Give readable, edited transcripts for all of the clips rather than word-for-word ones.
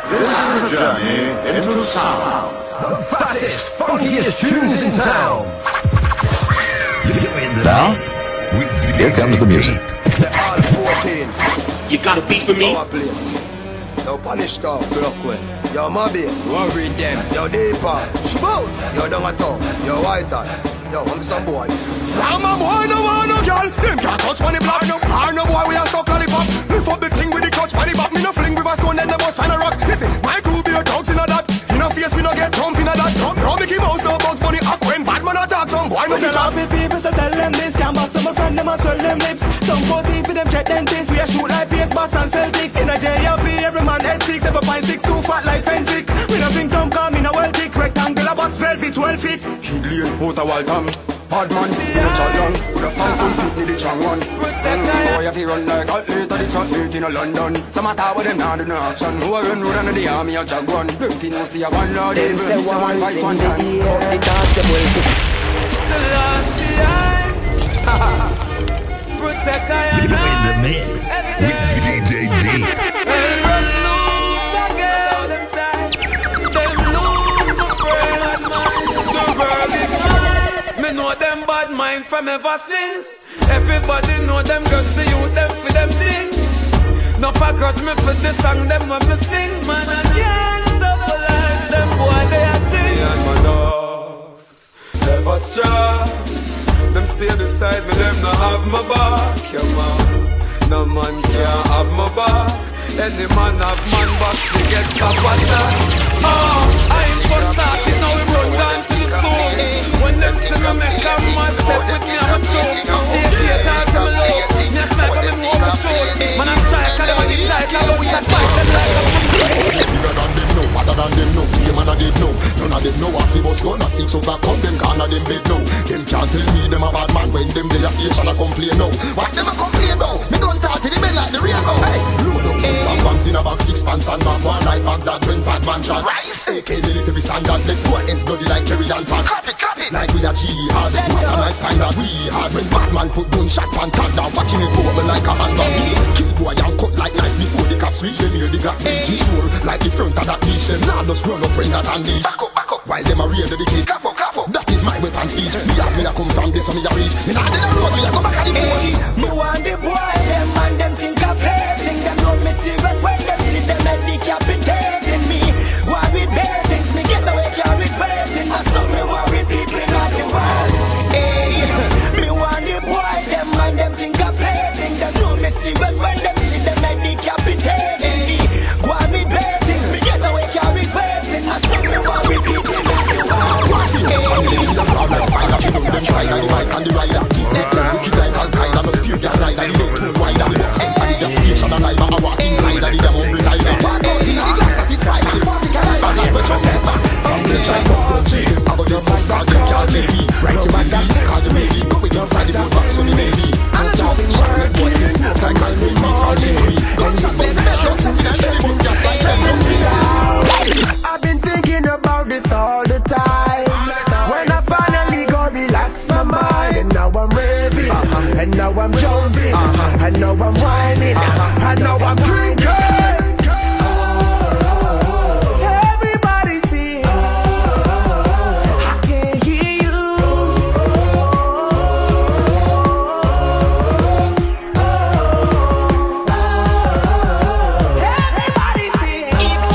This is a journey into sound. The fattest, funkiest tunes in town. You're in the mix with Here comes the music. It's the R14. You got a beat for me? Our place. Yo, punish cow. Yo, Mobby. Worry them. Yo, Deepa. Shabout. Yo, Dongato. Yo, White Hat. Yo, I'm some boy. I'm a boy, no one, no girl. Them can't touch money block. No boy, we are so lollipop. Lift up the thing with the clutch, money back. Me no fling with a stone, then the boss find a rock. Listen, my crew be a dogs in a that. In a face, me no get thump in a that. No Mickey Mouse, no Bugs Bunny. Up when bad man attack some boy, no get off with people, so tell them this. Can't box some friend, them and swell them lips. Some 14 for them check dentists. We a shoot like PS, Boss and Celtics. In a JLP, every man head 6, 7.6, too fat like Fensick. We no think Tom come in a well thick rectangular box, 12 feet, 12 feet. Kid Lane, out a Waltham. Bad man, put a chat down. Put a Samsung fit me the chang one. Boy, if he run like athlete at the chat meet in London. Some attack with them now do no action. Who a run road under the army a jag one. Them fi no see a one lord. Them say one vice one man. The dance them well fit. You're in the mix with DJ-Deak. Me know them bad mind from ever since. Everybody know them girls, the youth, them for them things. No for grudge me for the song, them when me sing. Man, I can't stop for life, them boy, they are ching. Me and my dogs, never strong. Them stay beside me, them no have my back. Yeah, man, no man can't have my back. Any man have man back, they get top of that. Oh, I ain't for starting, now we run down to the soul. When them see me make a mad step with me, I'm a choke. They play time to me low, me a sniper, me move my shoulder. Man, I'm striker, them on the tight, I don't shot fight them like a bigger than them know, better than them know. Yeah, man, I did know. None of them know what we was gonna see. So back up them can of them big know. Them can't tell me them a bad man when them they a station a complain now. What them a complain now? Me gun talk to the men like the rain now. Hey, load up some pants in a bag, 6 pants and back one like Baghdad when bad man shot. AK nearly to be standard, left two ends bloody like Kerry and Pat. Clap it, like we a jihad. What a nice kind of we hard when bad man put gun shot and tag down, watching it go over like a handbag. Kill boy and cut like knife before the cops reach them hear the glass beach. Sure, like the front of that beach, them now just run up when that unleash. Back up, while them a rear the kid. Clap up. That is my weapon speech. Me a come from this, so me a reach. Me nah dead a road, me a go back at the phone. Me want the boy, them and them think of hating. Them know me serious when them see them at decapitating me. Why with bad things, me get away, can't respecting. I saw me worry people not the world. Hey, me want the boy, them and them think of hating. Them know me serious when them see them at decapitating me. Why with bad things, me get away, can't respecting. I saw me worry people not the world. Them side of the bike and the rider. It's them wicked like Al-Qaeda. No spear can ride and the road too wide. Somebody just station and live a walk inside of the damn hungry rider. Walk out in the glass satisfied and the 40 can ride. Like we're so clever. From the side of the city. About the first start, them can't let me. Right to my baby, cause the baby going inside the boat box so the baby. And so the shot with boys can smoke like my baby from Jerry. Gunshot bust the bed, gunshot in and the bus gas like them. I've been thinking about this all the time. When I finally go relax my mind. And now I'm raving, and now I'm jumping, and now I'm whining, and now I'm drinking. Everybody sing, I can't hear you. Everybody sing,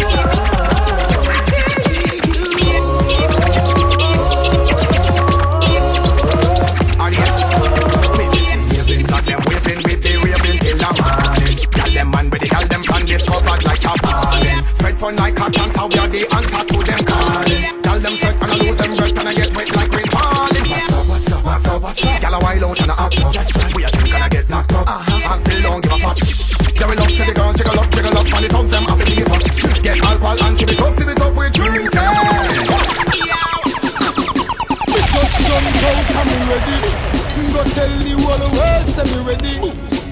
spread fun like a cancer, we are the answer to them calling. Tell them search and I lose them breath and I get wet like rain falling. What's up? Gyal a wild out and a act up. We a drink and I get locked up. And still don't give a fuck. Yeah, we love to the girls, jiggle up, and the thugs them have to be it up. Get alcohol and sip it up, we drink it. We just jumped out and we ready. Go tell the whole world say we ready.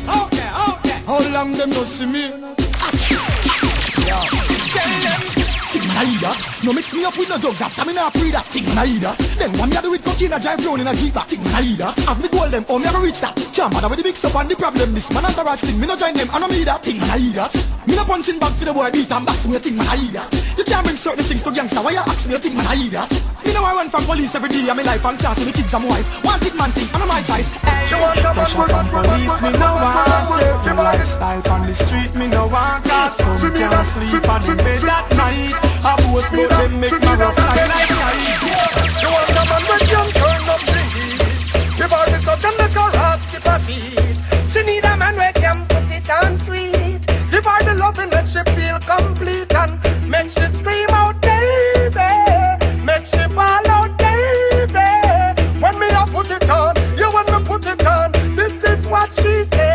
Okay. How long them no see me? Tell them Think man I eat that. No mix me up with no drugs after me not pre that. Think man I eat that. Then one me a do with cocaine a drive round in a Jeep back. Think man I eat that. Have me goal them, oh me a go reach that. Can't bother with the mix up and the problem. This man entourage thing, me no join them, I no me that. Think man I eat that. Me no punching bag for the boy beat and box me, think man I eat that. You can't bring certain things to gangster, why you ask me, think man I eat that. Me know I run from police every day, and my life and class, and the kids and my wife. Wanted man thing, I know my choice. Pressure from police, me no want certain lifestyle on the street, me no want cause some can't sleep on the bed at night. I boast about them make my rough like night. She want a man when you turn up the heat. Give her the touch and make her heart skip a beat. She need a man where can put it on sweet. Give her the loving make she feel complete and make she scream out baby. Make she ball out baby. When me I put it on, you when me put it on. This is what she say.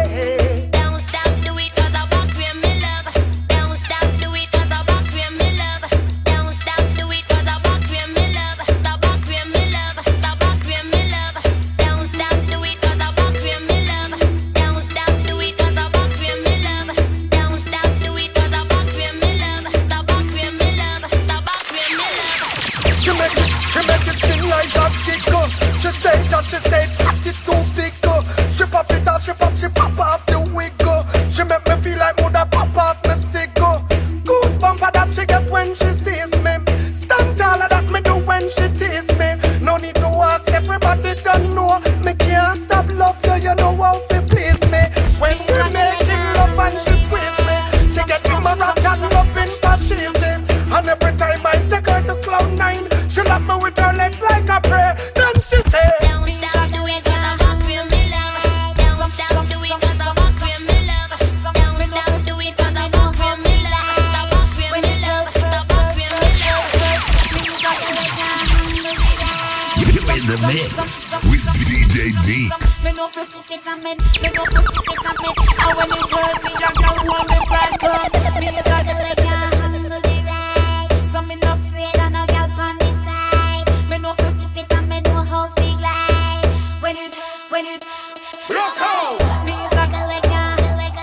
Don't stop, do it cause I walk with me love. Don't stop, do it cause I walk with me love. Don't stop, do it cause I walk with me love. I walk with me love. I walk with me love. Don't stop, do it cause I walk with me love. Don't stop, do it cause I walk with me love. Don't stop, do it cause I walk with me love. I walk with me love. I walk with me love. She make it sing like that kick. She say that, she say that it too big. She pop it off, she pop off the wig. She make me feel like mother pop off me sick. Goosebump that she get when she sees me. Stand taller that me do when she tease me. No need to ask, everybody don't know. Me can't stop love you, you know how to please me. When we making love and she squeeze me, she get to my rock and loving fascism. And every time I take her to cloud nine, she love me with her legs like a prayer. Then she say, don't stop, do it cause I walk with me love. Don't stop, do it cause I walk with me love. Don't stop, do it cause I walk with me love. I walk with me love. I walk with me love. You're in the mix with DJ-Deak. Me no fit put it on me, me no fit put it on me. And when it hurt me, I can't want me friend cause me is a the way can't handle the ride. So me no afraid of no girl on the side. Me no fit flip it and me know how to glide. When it rock out. Me is a the way can't.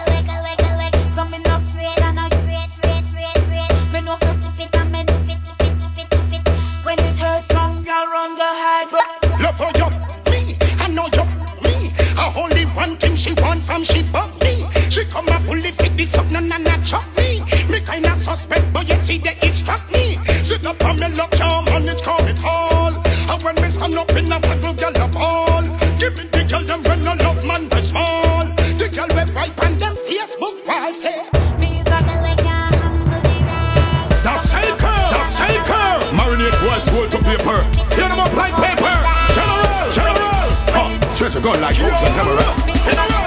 So me no afraid of no afraid. Me no fit flip it and me flip it. When it hurts, some girl run go hide. Love for you, me, I know you, me. Only one thing she want from she but me. She come a bully fit this up, no chop me. Me kinda suspect, but you see that it struck me. Sit up on me lock your man, it's call it all. And when me stand up in a circle, girl up all. Give me the girl them when no love man be small. The girl we right on them Facebook wall say. Me is a the way can't handle the ride. The Saker, marinate boys roll to paper. Tear them up like paper. General. Oh, treat a gun like hooks and camera.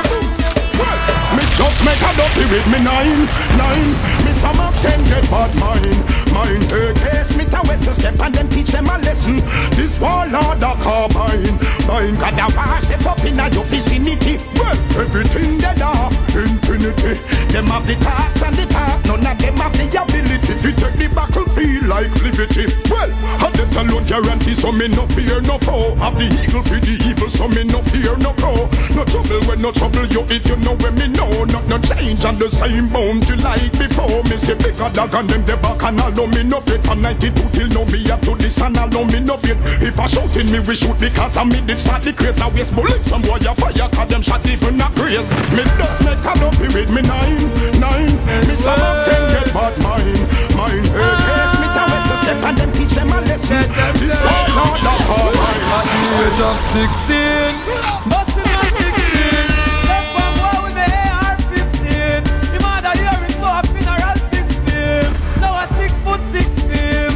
Me just make a dopey with me nine. Me some of them get bad mine. Hey, case me to west to step and then teach them a lesson. This wall order carbine. Gotta wash the up in your vicinity. Well, everything they are infinity. Them have the thoughts and the talk. None of them have the ability to take the battlefield like liberty. Well, I let alone guarantee, so me no fear no foe. Have the eagle for the evil, so me no fear no crow. No trouble when no trouble you if you know when me know. Not no change and the same bounty like before. Me say bigger dog and them the back and allow me no fit. From 92 till now me up to this and allow me no fit. If I shoot in me we shoot because I me did start the craze. I waste bullet from boy a fire cause them shot even a craze. Me just make a dopey with me nine. Me some of them get bad mine. Hey, case me to west to step and them teach them a lesson. This one not the call. At the age of 16, busting at 16. Step from boy with the AR-15. The mother hearing so a funeral 16. Now a 6'6" film.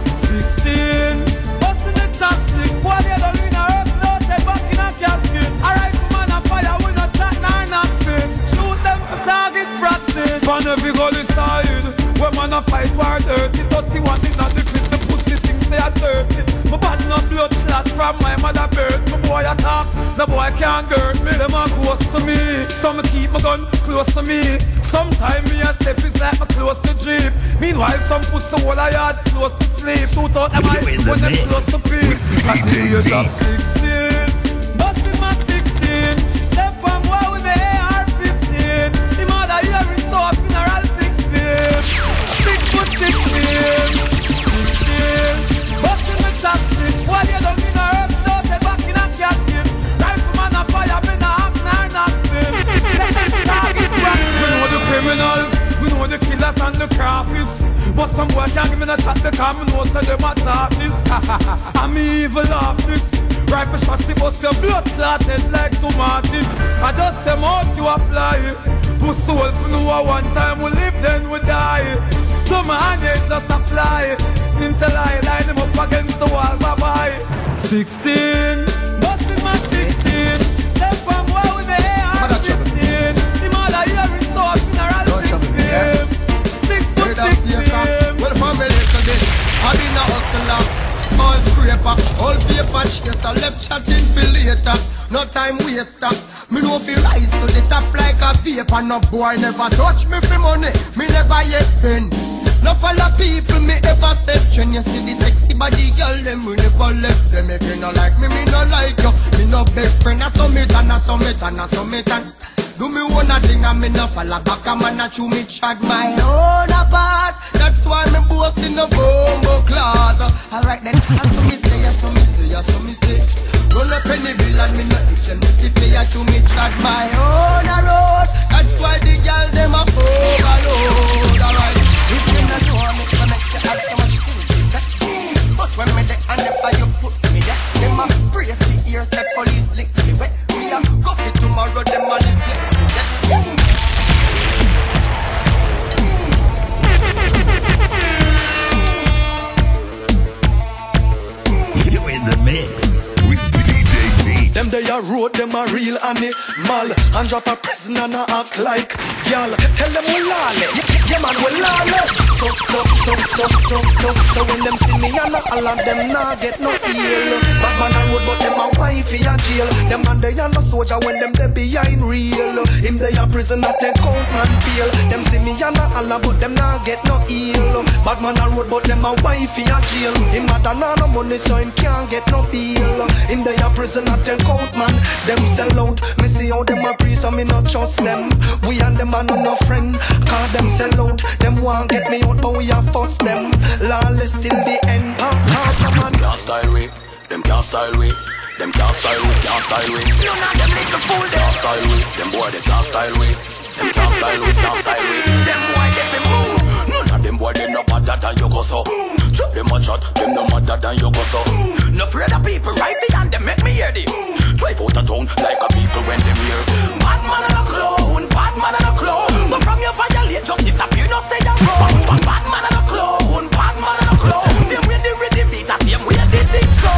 16, busting the chopstick. Boy they don't win a earth loaded back in a casket. A rifle man a fire with no chat nor knock fist. Shoot them for target practice. From every gully side, when man a fight war dirty. 31 is not the fit, the pussy thing say a 30. My body no blood clot from my mother birth. My boy a talk, the boy can't hurt me. Them a close to me, so me keep my gun close to me. Sometimes me a step is like me close to Jeep. Meanwhile some pussy whole a yard close to sleep. Shoot out them eyes when them close to feet. At the age of 16, busting my 16. Step from boy with the AR-15. The mother hearing so a funeral 16. 6'6" the crafties. But some boy can't give me no chat because me know say them a talk this. I'm evil of this. Rifle shots it bust your blood clotted like tomatoes. I just say mouth you a fly. Put soul for no one time we live then we die. So my hand is just a fly. Since a line him up against the wall, bye-bye. 16, busting my 16. Step from where we may have 15. Him all a year in so funeral 16. 6 foot 16. Well, family little bit, I been a hustler, all scraper, all paper chaser, left chatting for later, no time waster. Me know fi rise to the top like a paper, no boy never touch me for money, me never yet been. No follow people me ever said. When you see the sexy body girl, them we never left them. If you no like me, me no like you. Me no big friend, I summit and I summit and I summit and do me one thing and me no follow back. A man a chew me chat my own apart. That's why me boss in the bombo class. Alright then, I saw me stay, I saw me stay, I saw me stay. Run up any bill and me no itch and if they a chew me chat my own road. That's why the girl them a overload. Alright. If you not know me, connect you have so much things to say. But when me there and if you put me there, them a brave the ears say police lick me wet. We a coffee tomorrow, them a live yesterday. You in the mix with DJ-Deak. Them they a road, them a real animal. And drop a prison and a act like y'all. Tell them we lawless. Yeah man, we lawless. So when them see me and all of them nah get no heal. Bad man a road but them a wifey a jail. Them man they a no soldier when them they behind real. Him they a prison at they count man feel. Them see me and all but them nah get no heal. Bad man a road but them a wifey a jail. Him a da no money so him can't get no bill. Him they a prison at they count man. Them sell out. Me see how them a free so me not trust them. We and them a no friend. Cause them sell out. Them want get me out but we a fuss them. Lawless till the end. Some man can't style we. Them can't style we. Them can't style we. Can't style we. None of them little fool them. Can't style we. Them boy they can't style we. Them can't style we. Can't style we. Them boy they be move. None of them boy they no better than you go so. Chop them a shot. Them no madder than you go so. No afraid of people right behind them make me hear them. Drive out of town like a people when them hear. Bad man and a clown. Bad man and a clown. So from your violate just disappear. No stay around. Bad man and a clown. Bad man and a clown. Same way the rhythm beat. Same way the thing go.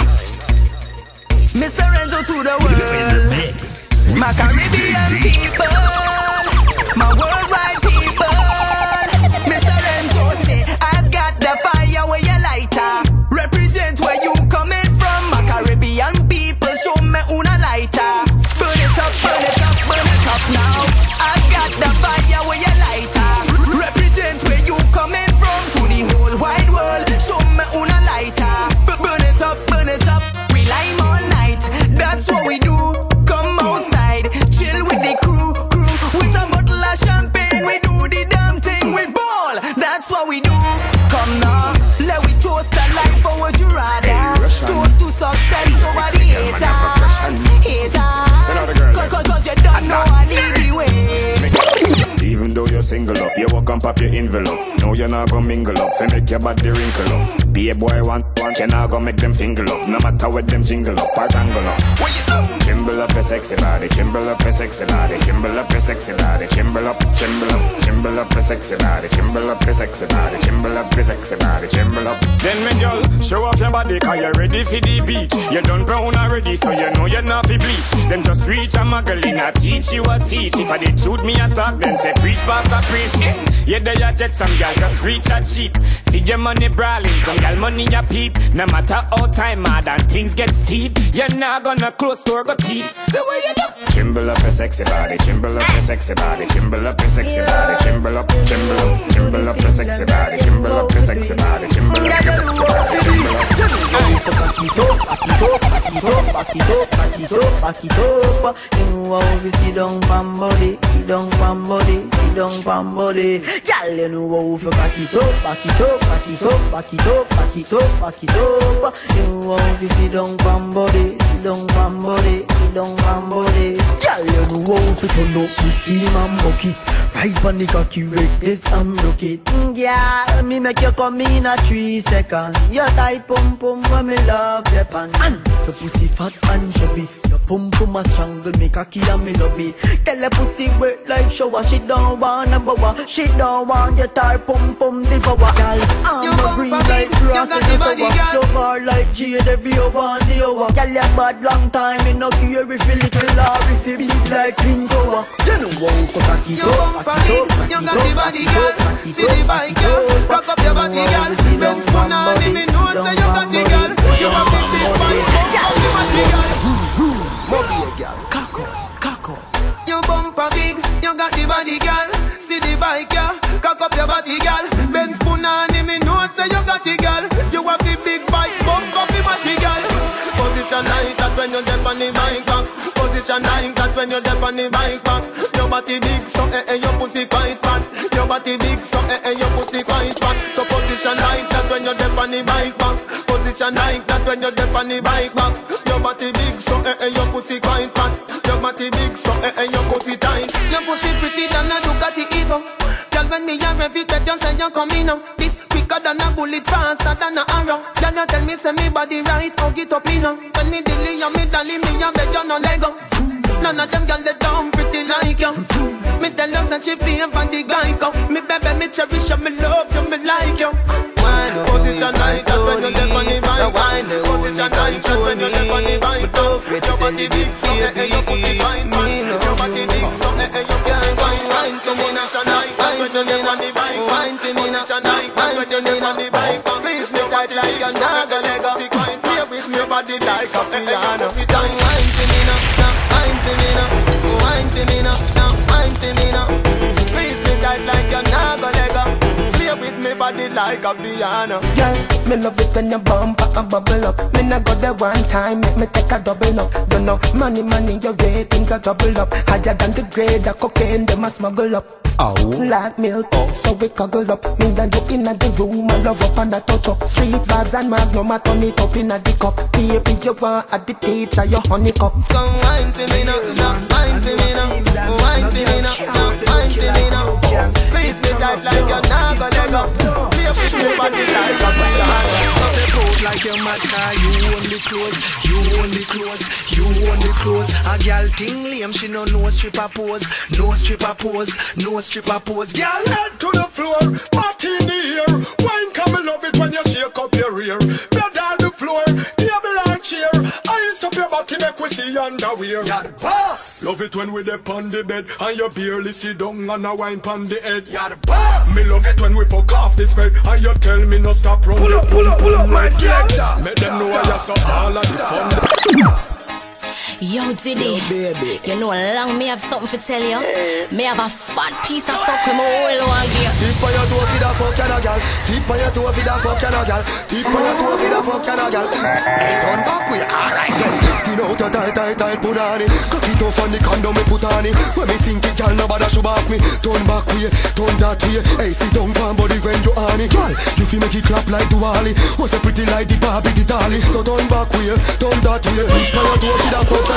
Mr. Renzo to the world. My Caribbean people. My worldwide people. Mr. Renzo say I've got the fire where you lighter. Represent where you coming from. My Caribbean people show me una lighter. Burn it up, burn it up, burn it up now. I've got the fire where you lighter. Represent where you coming from to the whole wide world. Show me una lighter. Burn it up, burn it up. We lime all night. That's what we do. Come outside, chill with the crew. With a bottle of champagne, we do the damn thing. We ball. That's what we do. Come now, let we toast the life for what you rather. Toast to success over the haters. Cause you don't know I lead the way. Even though you're single up, you walk and pop your envelope. No, you're not gonna mingle up, fi make your body wrinkle up. Be a boy want, you not gonna make them finger up. No matter what them jingle up or jangle up. what you do? Chimble up your sexy body, chimble up your sexy body, chimble up your sexy body, chimble up your sexy body, chimble up your sexy body, chimble up your sexy body, chimble up. Then when you show off your body, cause you're ready for the beat. You done brown already, so you know you're not fi bleach. Then just reach a muggle in a teach you a teach. If I did shoot me a talk, then say preach pastor preach. Yeah, they a jet some gal just reach a cheap. Feed your money brawling, some gal money a peep. No matter how time hard and things get steep, you're not gonna close door go teeth. So what you do? Chimble up your sexy body, chimble up your sexy body, chimble up your sexy body, chimble up your sexy body, chimble up your sexy body, chimble up your sexy body, chimble up. Back it up. You know how we sit down pam body, sit down pam body, sit down pam body. Girl, you know how we back it up, back it up, back it up, back it up, back it up, back it up. You know how we sit down pam body, sit down pam body, sit down pam body. Girl, you know how we turn up the steam and bucket. Ride on the cocky rate, this I'm looking. Girl, me make you come in a 3 seconds. Your tight pum pum when me love your pan. And your pussy fat and chubby. Your pum pum a strangle me cocky and me love it. Tell the pussy wet like shower. She don't want a bower. She don't want your tight pum pum devour. Girl, I'm a green like grass and the sour. Love her like jade every hour and the hour. Girl, you bad long time. Me no care if you little or if you big like Twin Tower. You know what cocky go. You got the body, girl. See the bike, girl. Cock up your body, girl. Ben spoon on him, me know say you got the girl. You have the big bike, bump up the body, girl. Mobile, girl. Cock up. You bumper big, you got the body, girl. See the bike, girl. Cock up your body, girl. Ben spoon on him, me know say you got the girl. You have the big bike, bump up the body, girl. Position like that when you step on the bike back. Position like that when you step on the bike back. Your body big, so your pussy quite fat. Your body big, so your pussy quite fat. So position like that when you step on the bike back. Position like that when you step on the bike back. Your body big, so your pussy quite fat. Your body big, so your pussy tight. Your pussy pretty than a Ducati Evo. Girl, when me a rev it, you say you coming now. This quicker than a bullet, faster than a arrow. Girl, you tell me say me body right, hug it up me now. When me dilly and me dolly, me a beg you no Lego. None of them girl they dumb pretty like you. Me tell you say she feel for the guy go. Me baby, me cherish you, me love you, me like you. Position like that when you step on the bike. Position like that when you step on the bike. Your body big, so your pussy fine. Your body big, so your pussy fine. Wine to me now, like that when you step on the bike. Wine to me now, like that when you step on the bike. Please me tight like a naga lega. Play with me body like a piano. Wine to me now, wine to me now, wine to me now, wine to me now. Squeeze me tight like a naga lega. With me body like a piano. Girl, me love it when you bump and bubble up. Me nah go there one time, make me take a double up. You know, money, your ratings are double up. Higher than the grade of cocaine, them a smuggle up. Oh, like milk, so we cuddle up. Me and you in the room, I love up and I touch up. Street vibes and magnum, I turn it up in the cup. Baby, you want at the teacher, your honey cup. Come wine to me now, wine to me now, wine to me now, wine to me now. Squeeze me tight like you're not gonna let go. Play with me body like a piano. Step out like you're mad car, you own the clothes, you own the clothes, you own the clothes. A girl ting lame, she no stripper pose, no stripper pose, no stripper pose. Girl head to the floor, party in the air. Wine come and love it when you shake up your rear. Bed on the floor, table and chair. Ice up your body, make we see underwear. You're the boss. Love it when we dip on the bed and you barely sit down and a wine pon the head. You're the boss. Me love it when we fuck off this bed and you tell me no stop run. Pull up right like make them know I saw all of the fun. Yo, Diddy, you know long me have something to tell you. Me have a fat piece of fuck with my whole one gear. Tip on your toe for the fuck and a gal. Tip on your toe for the fuck and a gal. Tip on your toe for the fuck and a gal. Hey, turn back with alright then. Skin out a tight punani. Cock it off on the condom me put on it. When me sink it, gal, nobody should off me. Turn back way, turn that way. Hey, sit down pan body when you on it. Gal, you feel make it clap like Duali. Was a pretty like the Barbie the dolly. So turn back way, turn that way. Tip on your toe for the fuck.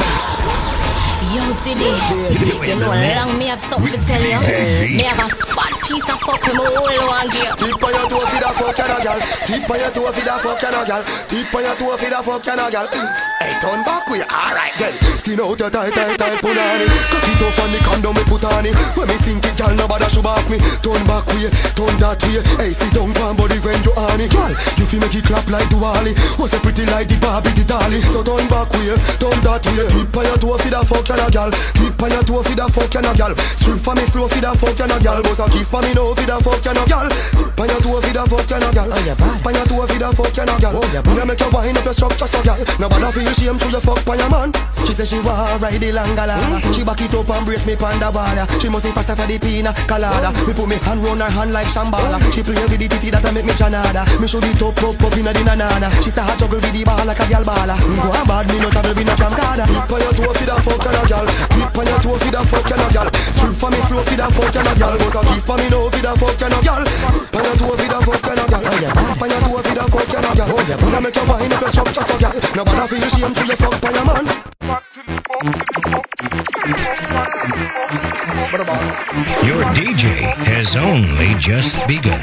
Yo, Diddy, you know long me have something to tell you. Me have a fat piece of fuck with my whole one gear. Tip on your toe for the fuck and a gal. Tip on your toe for the fuck and a gal. Tip on your toe for the fuck and a gal. Hey, turn back way, alright then. Skin out a tight punani. Cock it off on the condom me put on it. When me sink it, gal, nobody should off me. Turn back way, turn that way. Hey, sit down pan body when you on it. Gal, you feel make it clap like Duali. Was a pretty like the Barbie the dolly. So turn back way, turn that way. Tip on your toe for the fuck and a gal. Tip on your toe for the fuck and a gal. Strip for me slow for the fuck and a gal. Boss a kiss for me now for the fuck and a gal. Tip on your toe for the fuck and a gal. Tip on your toe for the fuck and a gal. You make you wind up your structure so gal. Nobody feel shame to your fuck by your man. She say she want ride the langala. She back it up and brace me panda bala. She must be faster for the pina colada. Me put me hand round her hand like Shambhala. She play with the titty that make me chanada. Me show the top up in the nanana. She start juggle with the ball like a gal bala. Go on bad, me no travel with no camcorder. Tip on your toe for the fuck and a gal. Tip on your toe for the fuck and a gal. Strip for me slow for the fuck and a gal. Boss a kiss for me now for the fuck and a gal. Tip on your toe for the fuck and a gal. Tip on your toe for the fuck and a gal. You make you wind up your structure so gal. Nobody feel shame to your fuck by your man. Your DJ has only just begun.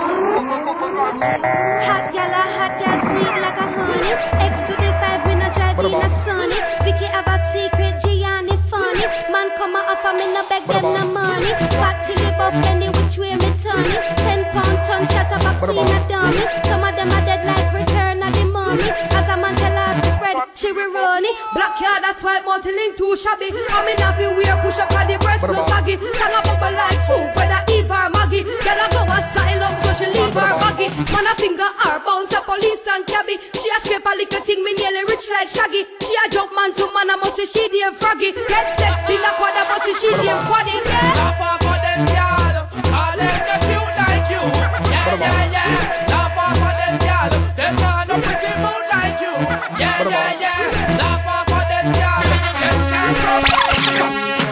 Hot gal, sweet like a honey. X to the 5, me no drive in a sunny. Vicky have a secret, Gianni funny. Man come a offer me no beg them no money. Fat till the buff any which way me turn it. 10 pound ton chatterbox in a dummy. Some of them are dead like Return of the Mummy. As a man tell her to spread, she will run it. Black yard, that's why multi-link too shabby. I'm in nothing weird, push up at the breast, no saggy. Hang a bubble like soup, whether Eve or Maggie. Get a go asylum, so she leave her baggy. Man a finger her, bounce a police and cabby. She a scrape a little thing, me nearly rich like Shaggy. She a jump man to man, I must say she damn froggy. Get sexy, la quad, I must say she damn quaddy. Laugh off for them, y'all. All them no cute like you. Yeah. Laugh off for them, y'all. Them not no pretty mood like you. Yeah. Laugh off for them, y'all. Them can't run like you.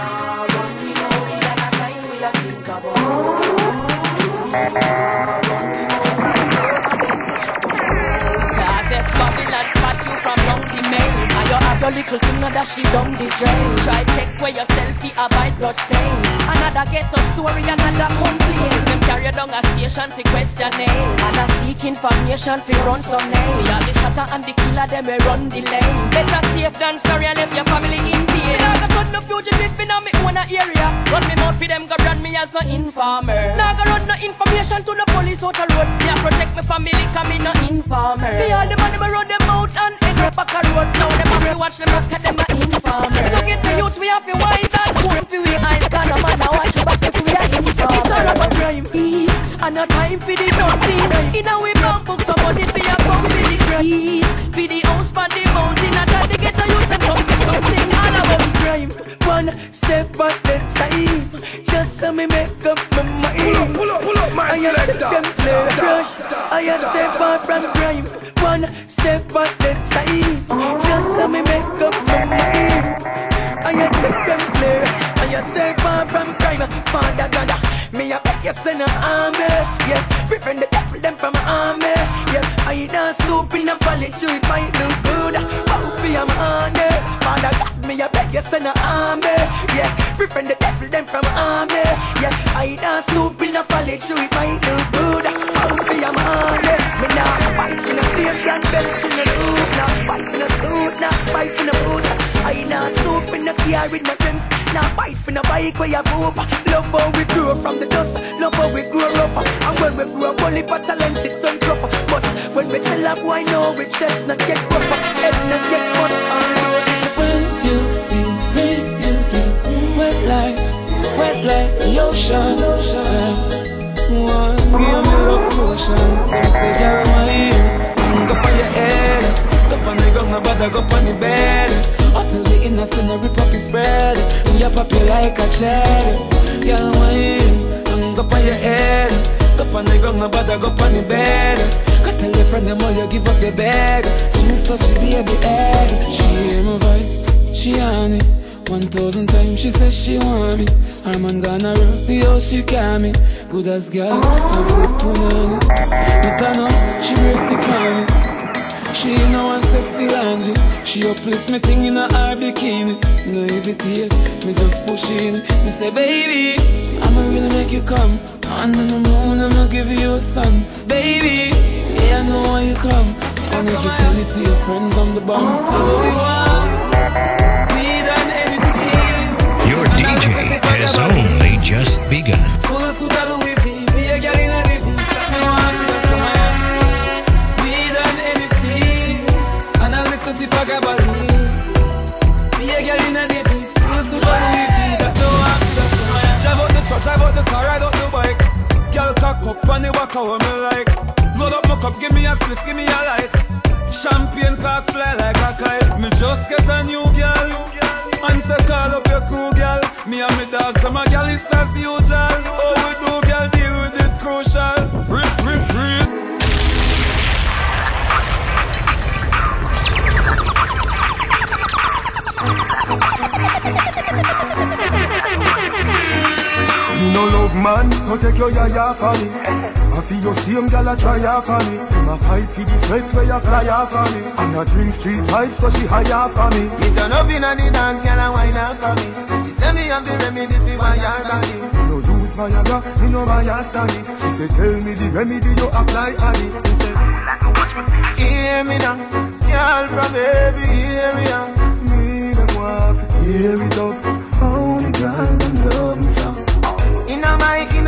Your little thing that she done the drain. Try take away your selfie, avoid blood stain. Another ghetto story, another complaint. Them carry down a station to question names. And I seek information to run some names. We are the shatter and the killer, them we run the lane. Better safe than sorry, I left your family in pain. Now I got no fugitive in my own area. Run me mouth for them, go brand me as no informer. Now I run no information to the police out the road. Me a protect my family, cause me no informer. For all the money, me run them out and end up back a road. Now them have to watch them look at them a informer. So get the youths, we have to wise and cool. If we eyes, can no matter watch you back if we are informer. It's all about crime, ease, and no time for the dumping. In a we bump up somebody for your bump for the crime. For the house, for the mountain, and try to get the youths and come to something. All about crime, one step at the time. Just so me make up my mind. Pull up, man. I am second play rush. I am step far from crime. One step at the time. Just so me make up my mind. I am second play. I am step far from crime. Father God, me a beg you send an army. Yeah, prevent the devil them from an army. Yeah, I don't stoop in a valley to it might look good. Hope I'm honor. Father God, me a beg you send an army. Yeah, prevent the devil them from an army. Yeah, I don't stoop in a valley to it might look good. Hope I'm honor. Me now fight in a face and belts in the roof. Now fight in a suit, now fight in a boot. I now stoop in the car with my friends. Now fight for the bike where you move. Love how we grow from the dust. Love how we grow rougher. And when we grow up, only for talent it done proper. But when we tell a boy no, we just not get rougher. Head not get bust on road. When you see me, you get wet like the ocean. One give me love potion. Some say girl wine, go on your head, go on the ground, nobody go on the bed. Until the innocent every puppy spread. We a puppy like a cherry. Girl wine, go on your head, go on the ground, nobody go on the bed. Go tell your friend them all you give up the bag. She miss touch the baby egg. She hear my voice, she on it 1,000 times she says she want me. Her man gonna rock the house, she can me. Good as girl, no flip on it. But I know she breaks the climate. She know one sexy laundry. She uplift me thing in her bikini. No hesitate, me just push in. Me say baby, I'ma really make you come. Under the moon, I'ma give you a sun. Baby, yeah I know why you come. I make you tell it to your friends I'm the bomb. So what we want? Your DJ has only just begun. Full of suit of Louis V, be a girl in a dip. Set me on for the summer. Weed and Hennessy, and a little tip of Gabardine. Be a girl in a dip. Full of suit of Louis V, that no one for the summer. Drive out the truck, drive out the car, ride out the bike. Girl cock up and the walk how me like. Load up my cup, give me a spliff, give me a light. Champagne cock fly like a kite. Me just get a new girl. And say call up your crew, girl. Me and me dogs, so my girl is as usual. Oh, we do, girl, deal with it crucial. Rip, rip, rip. Me no love Man, so take your yaya for me. I feel your same girl a try for me. Him a fight for the sweat where you fly for me. And a drink street vibes so she higher for me. Me turn up in the dance, girl a wine up for me. She say me have the remedy for my body. Me no use Viagra, me no buy a stanny. She say tell me the remedy you apply on it. He say hear me now, girl from baby, hear me now. Me them want to tear it up. Only girl them love me so. Inna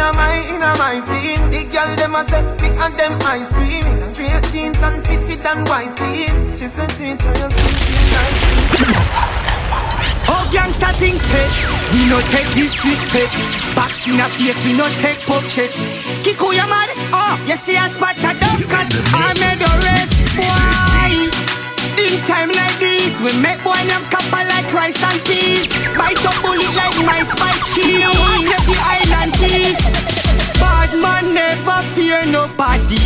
my skin. The girl them a set me and them ice cream. Straight jeans and fitted and white tees. She said teacher you something nice. Oh gangsta things say, we no take disrespect. Box in a face, we no take pop chest. Kiko ya mad, oh, you see a spot a dog cut. I made a rest, boy. In time like this, we make boy them couple like rice and peas. Bite up bullet like mice bite cheese. Walk up the island peace. Bad man never fear nobody,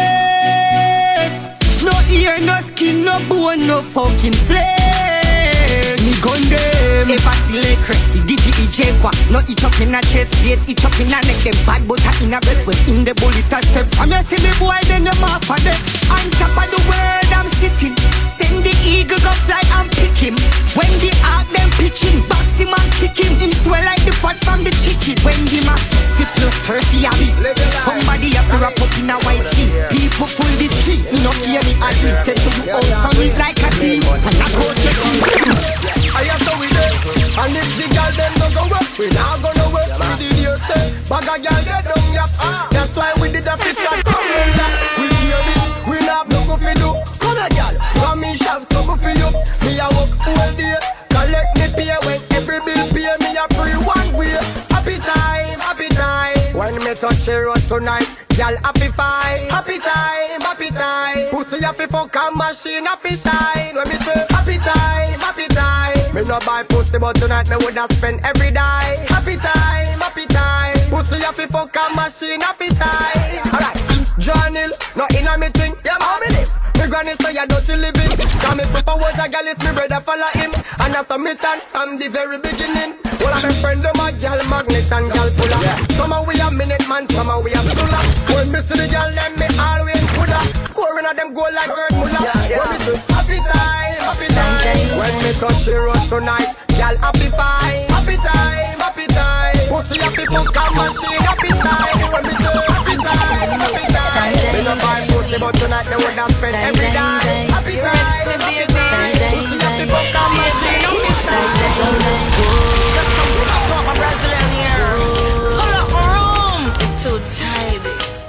yeah. No ear, no skin, no bone, no fucking flesh. Me gun them. If I see like crack, the DJ kwa. No eat up in a chest plate, eat up in a neck. Them bad butter in a breath, with in the bullet a step. From you see me boy, then you mark for them. On top of the world I'm sitting. Send the eagle go fly and pick him. When the ark them pitching, box him and kick him. Him swell like the fat from the chicken. When the max 60 plus 30 a beat. Somebody have to wrap up in a white sheet. People full the street, me no hear me at least. Step to the house and it like a team. And I go to team. I have to with them. And if the girl them don't go up, we not gonna work. We did you say, bag a girl get down yap. That's why we did a picture. Come on, we hear it. We not no go for do. Come on, girl. Want me shove so go for you. Me a work all day. Collect me pay when every bill pay. Me a free one way. Happy time, happy time. When me touch the road tonight, girl happy fine. Happy time, happy time. Pussy happy fuck a machine happy shine. When me say happy time, happy time. Me no buy pussy but tonight me woulda spend every day. Happy time, happy time. Pussy happy fuck a machine happy shine. Alright, John Hill, not in a me thing. Yeah, how me live? Me granny say you dirty living. Cause me papa was a gal, it's me brother follow him. And that's a me turn from the very beginning. All of my friends them a gal magnet and gal puller. Some of we a minute man, some of we a stuller. When me see the gal them me always put up. Scoring at them goal like Gert Muller. When me say happy time, happy time. When me touch the road tonight, gal happy fine. Happy time, happy time. Pussy happy fuck a machine happy time. When me say happy time, happy time. Me no buy pussy but tonight they woulda spend every day. Happy time, happy time. Pussy happy fuck a machine happy time. Just come put my Brazilian here. Hold up my room. It's too tight.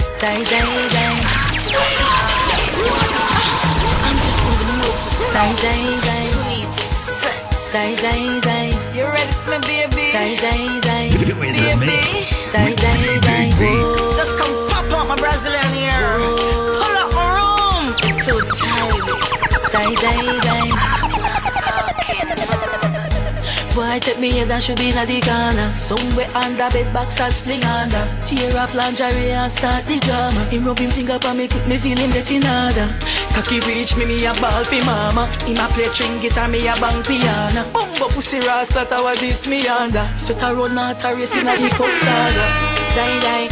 I'm just in the mood for some sweet sex. You ready for me, baby? Baby. Just come pop out my Brazilian here. Hold up my room. It's too tight. Boy, take me head and should be in the corner. Somewhere under bed box and spling under. Tear off lingerie and start the drama. Him rub him finger pa me, keep me feeling getting harder. Cocky reach me a ball fi mama. Him a play string guitar, me a bang piano. Bumbo pussy rasta, what this me under. Sweat a run out a race in a the coke saga. Die.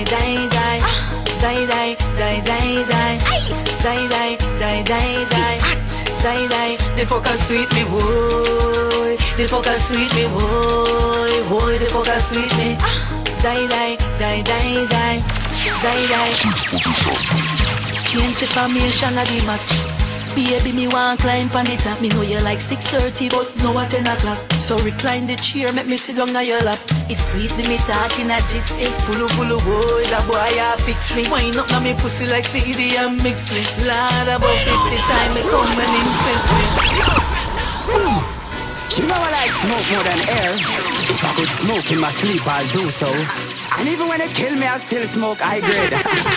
The fucker sweet me, boy. The fucker sweet me, boy. The fucker sweet me. Die. Change the formation of the match. Baby, me want climb on the top. Me know you like 6:30, but no at 10 o'clock. So recline the chair, make me sit down on your lap. It's sweet, me talking a gypsy. Pulu, boy, that boy a fix me. Wind up on me pussy like CD and mix me. Lord, about 50 times me come and impress me. You know I like smoke more than air. If I could smoke in my sleep, I'll do so. And even when it kill me, I'll still smoke high grade.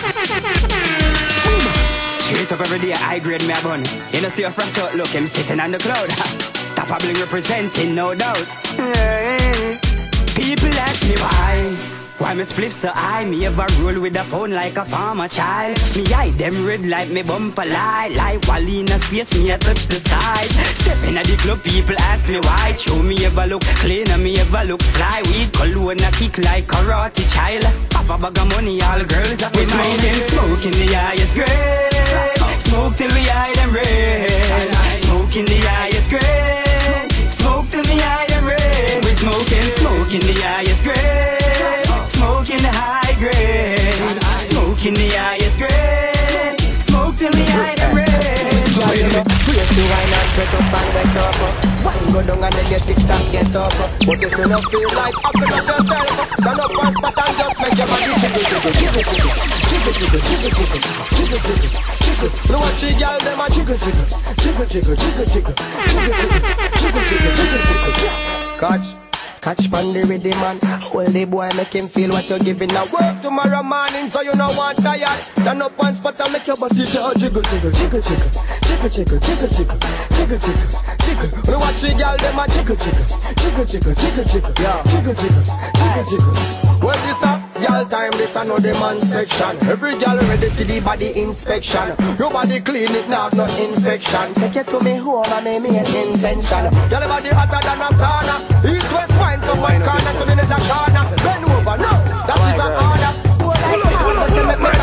Straight up every day, high grade me a bun. You know see your fresh out look, him sitting on the cloud. Top of bling representing, no doubt. People ask me why Why me spliff so high? Me ever roll with a pound like a farmer child. Me eye them red like me bumper light. Like Wally in a space, me a touch the skies. Step in the club, people ask me why. Show me ever look clean and me ever look fly. Weed cologne a kick like karate child. Pop a bag of money, all girls up in mine. Smoke in the highest grade. Smoke till we eye them red. Smoke in the highest grade. Smoke till we eye them red. We smoking, smoke in the highest grade. Smoke in the high grade. Smoke in the highest grade. Smoke till we eye them red. Free to wine and sweat up and get up. Wine go down and then get sick and get up. But if you don't feel like happy with yourself, stand up one spot and just make your body jiggle, jiggle, jiggle, jiggle, jiggle, jiggle, jiggle, jiggle, jiggle, jiggle. No one see y'all them a jiggle, jiggle, jiggle, jiggle, jiggle, jiggle, jiggle, jiggle, jiggle, jiggle, jiggle. Catch pandy with the man. Hold the boy, make him feel what you're giving. Now work tomorrow morning, so you know want tired. Stand up one spot and make your body jiggle, jiggle, jiggle, jiggle, jiggle, jiggle, jiggle, jiggle, jiggle, jiggle, jiggle. We watch the girl them a jiggle, jiggle, jiggle, jiggle, jiggle, jiggle, jiggle, jiggle, jiggle, jiggle. Well, this a girl time, this a no the man section. Every girl ready for the body inspection. Your body clean, it not no infection. Take it to me home and make me an intention. Girl body hotter than a sauna. East west wine from one corner to the next corner. Bend over, no, that is an order. But you make me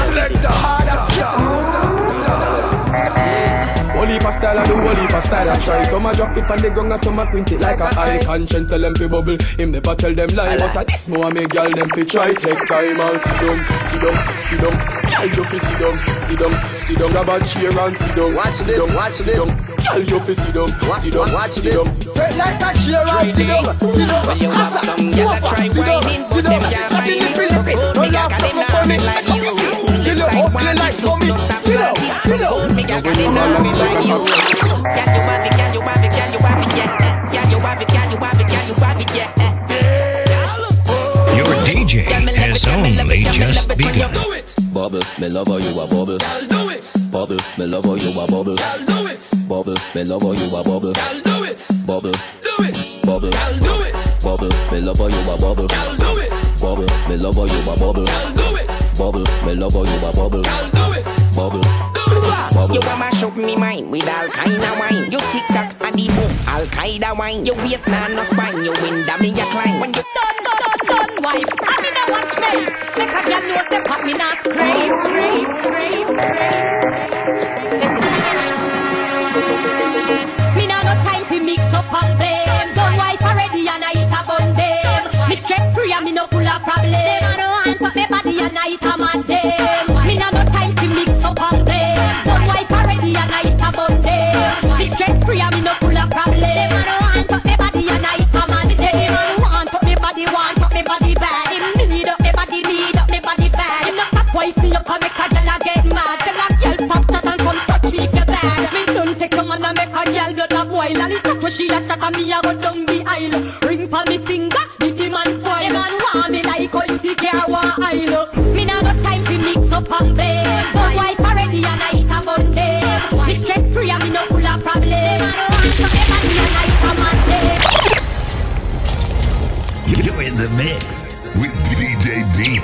harder. Whole heap of style, I do whole heap of style, I try. Some a drop it on the ground and some a quint it like a high. Conscience tell them fi bubble, him never tell them lie. But a this more make y'all them fi try. Take time and sit down, sit down, sit down. Y'all you fi sit down, sit down, sit down. Grab a chair and sit down, sit down, sit down. Y'all you fi sit down, sit down, sit down. Sit like a chair and sit down, sit down. When you have some y'all try whining, but them can't find it. Good me got them not me like you. Left side one like so, no stop practice. Good me got them not me like you. Girl you have it, girl you have it, girl you have it, yeah. Girl you have it, girl you have it, girl you have it, yeah. Your DJ has only just begun. Bubble, me love how you a bubble. Girl, do it. Bubble, me love how you a bubble. Girl, do it. Bubble, me love how you a bubble. Girl, do it. Bubble, Do it. bubble, Girl, do it. bubble, me love how you a bubble. Girl, do it. Bubble, me love how you a bubble. Girl, do it. Bubble, me love how you a bubble. Girl, do it. Bubble, You want mash up me mind with all kind of wine. You tick tock and the boom, all kind of wine. You waist nah no spine, you window me a climb. When you done wife, I mean I watch me. Make a girl know step up me not straight. Me nah no time to mix up and blame. Done wife already and I eat a bun them. Me stress free and me no full of problem. I no want put me body and I eat a man them. Me nah no time to mix up and blame. Done wife already and I eat a bun them. Me stress free and me no full of problem. I no want put me body and I eat a man them. I no want put me body bad. Him need up me body bad. Him no stop wife me up and make a girl a get mad. Tell a girl stop chat and come touch me if you bad. Me don't take a man and make a girl blood a boil. A little where she a chat and me a go down the aisle. Ring for me finger, did the man spoil. The man want me like how you see care one aisle. Me nah got time to mix up and blame. But wife already and I eat a bun them. Me stress free and me no full of problem. I no want for everybody and I eat a man them. You're in the mix with DJ-Deak.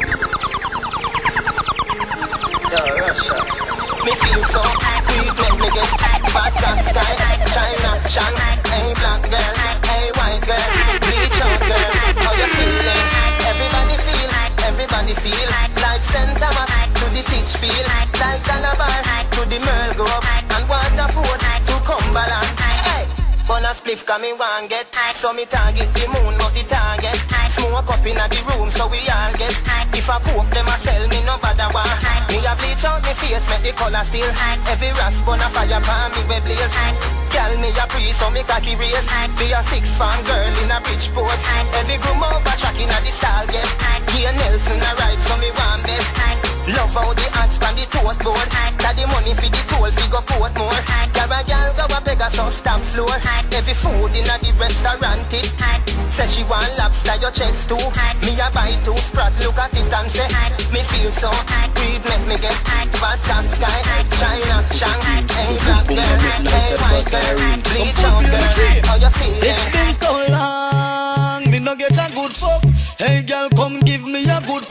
Yo, Russia. Me feel so weak, let me get bad black sky, China, Shan, hey black girl, hey white girl, bleach out girl, how you feeling? Everybody feel like St. Thomas to the Teach Field, like Calabar to the Merle Grove, and Waterford to Cumberland. Hey, Bona spliff come me one get, so me target the moon not the target. Smoke up in the room so we all get. If I poke them a sell me no bother one. Me a bleach out me face make the color still. Every rasp on a fire pan me we blaze. Girl me a pre so me cocky race. Be a 6-farm girl in a Bridgeport. Every groom over track in a the stall get. Here Nelson a ride so me one bet. Love how the ants pan the toast board. Got the money for the toll fi go Portmore. Girl go a beggar so stamp floor. Every food in a the restaurant it. Say she want lobster your chest too. Me a buy 2 sprat look at it and say me feel so weed make me get bad top sky. China, Shanghai, hey black girl, hey white girl, bleach out girl, how you feeling? It's been so long, me no get a good fuck. Hey girl, come give me a good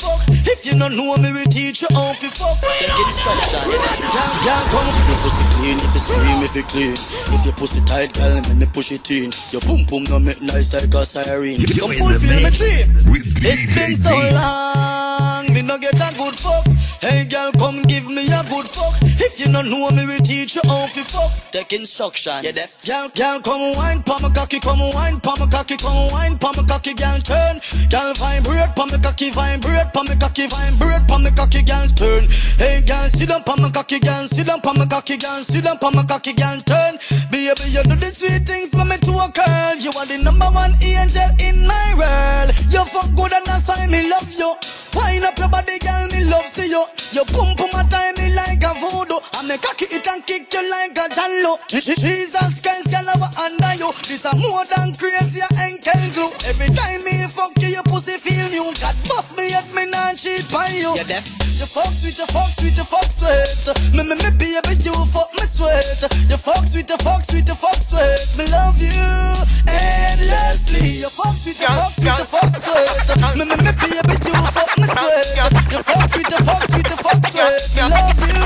If you don't know me, we teach you how to fuck. Take instruction. Girl, come. If you pussy clean, if you scream, if you clean. If you pussy tight, girl, let me push it in. Your pum pum no make nice like a siren. Come fulfill me dream. It's been so long, me no get a good fuck. Hey girl, come give me a good fuck. If you don't know me, we teach you how to fuck. Take instruction. Yeah, deaf. Girl, come wine, pa my cocky, come wine, pa my cocky, come wine, pa my cocky, girl turn. Girl vibrate, pa my cocky, vibrate, pa my cocky, vibrate, pa my cocky, girl turn. Hey girl, sit down, pa my cocky, girl, sit down, pa my cocky, girl, sit down, pa my cocky, girl turn. Baby, you do the sweet things, mommy to a girl. You are the #1 angel in my world. You fuck good and that's why me love you. Wind up your body, girl, me love see you. You pum pum a time me like a voodoo. And me cocky it and kick you like a jallo. Jesus Christ, girl, I under you. This a more than crazy ankle glue. Every time me fuck you, your pussy feel new. God bust me at me not cheat by you. You fuck sweet, you fuck sweet, you fuck sweet. Me baby, you fuck me sweet. You fuck sweet, you fuck sweet, you fuck sweet. Me love you endlessly. You fuck sweet, you fuck sweet, you fuck sweet. Me baby, you fuck me sweet. You fuck sweet, you fuck sweet, you fuck sweet. Me love you.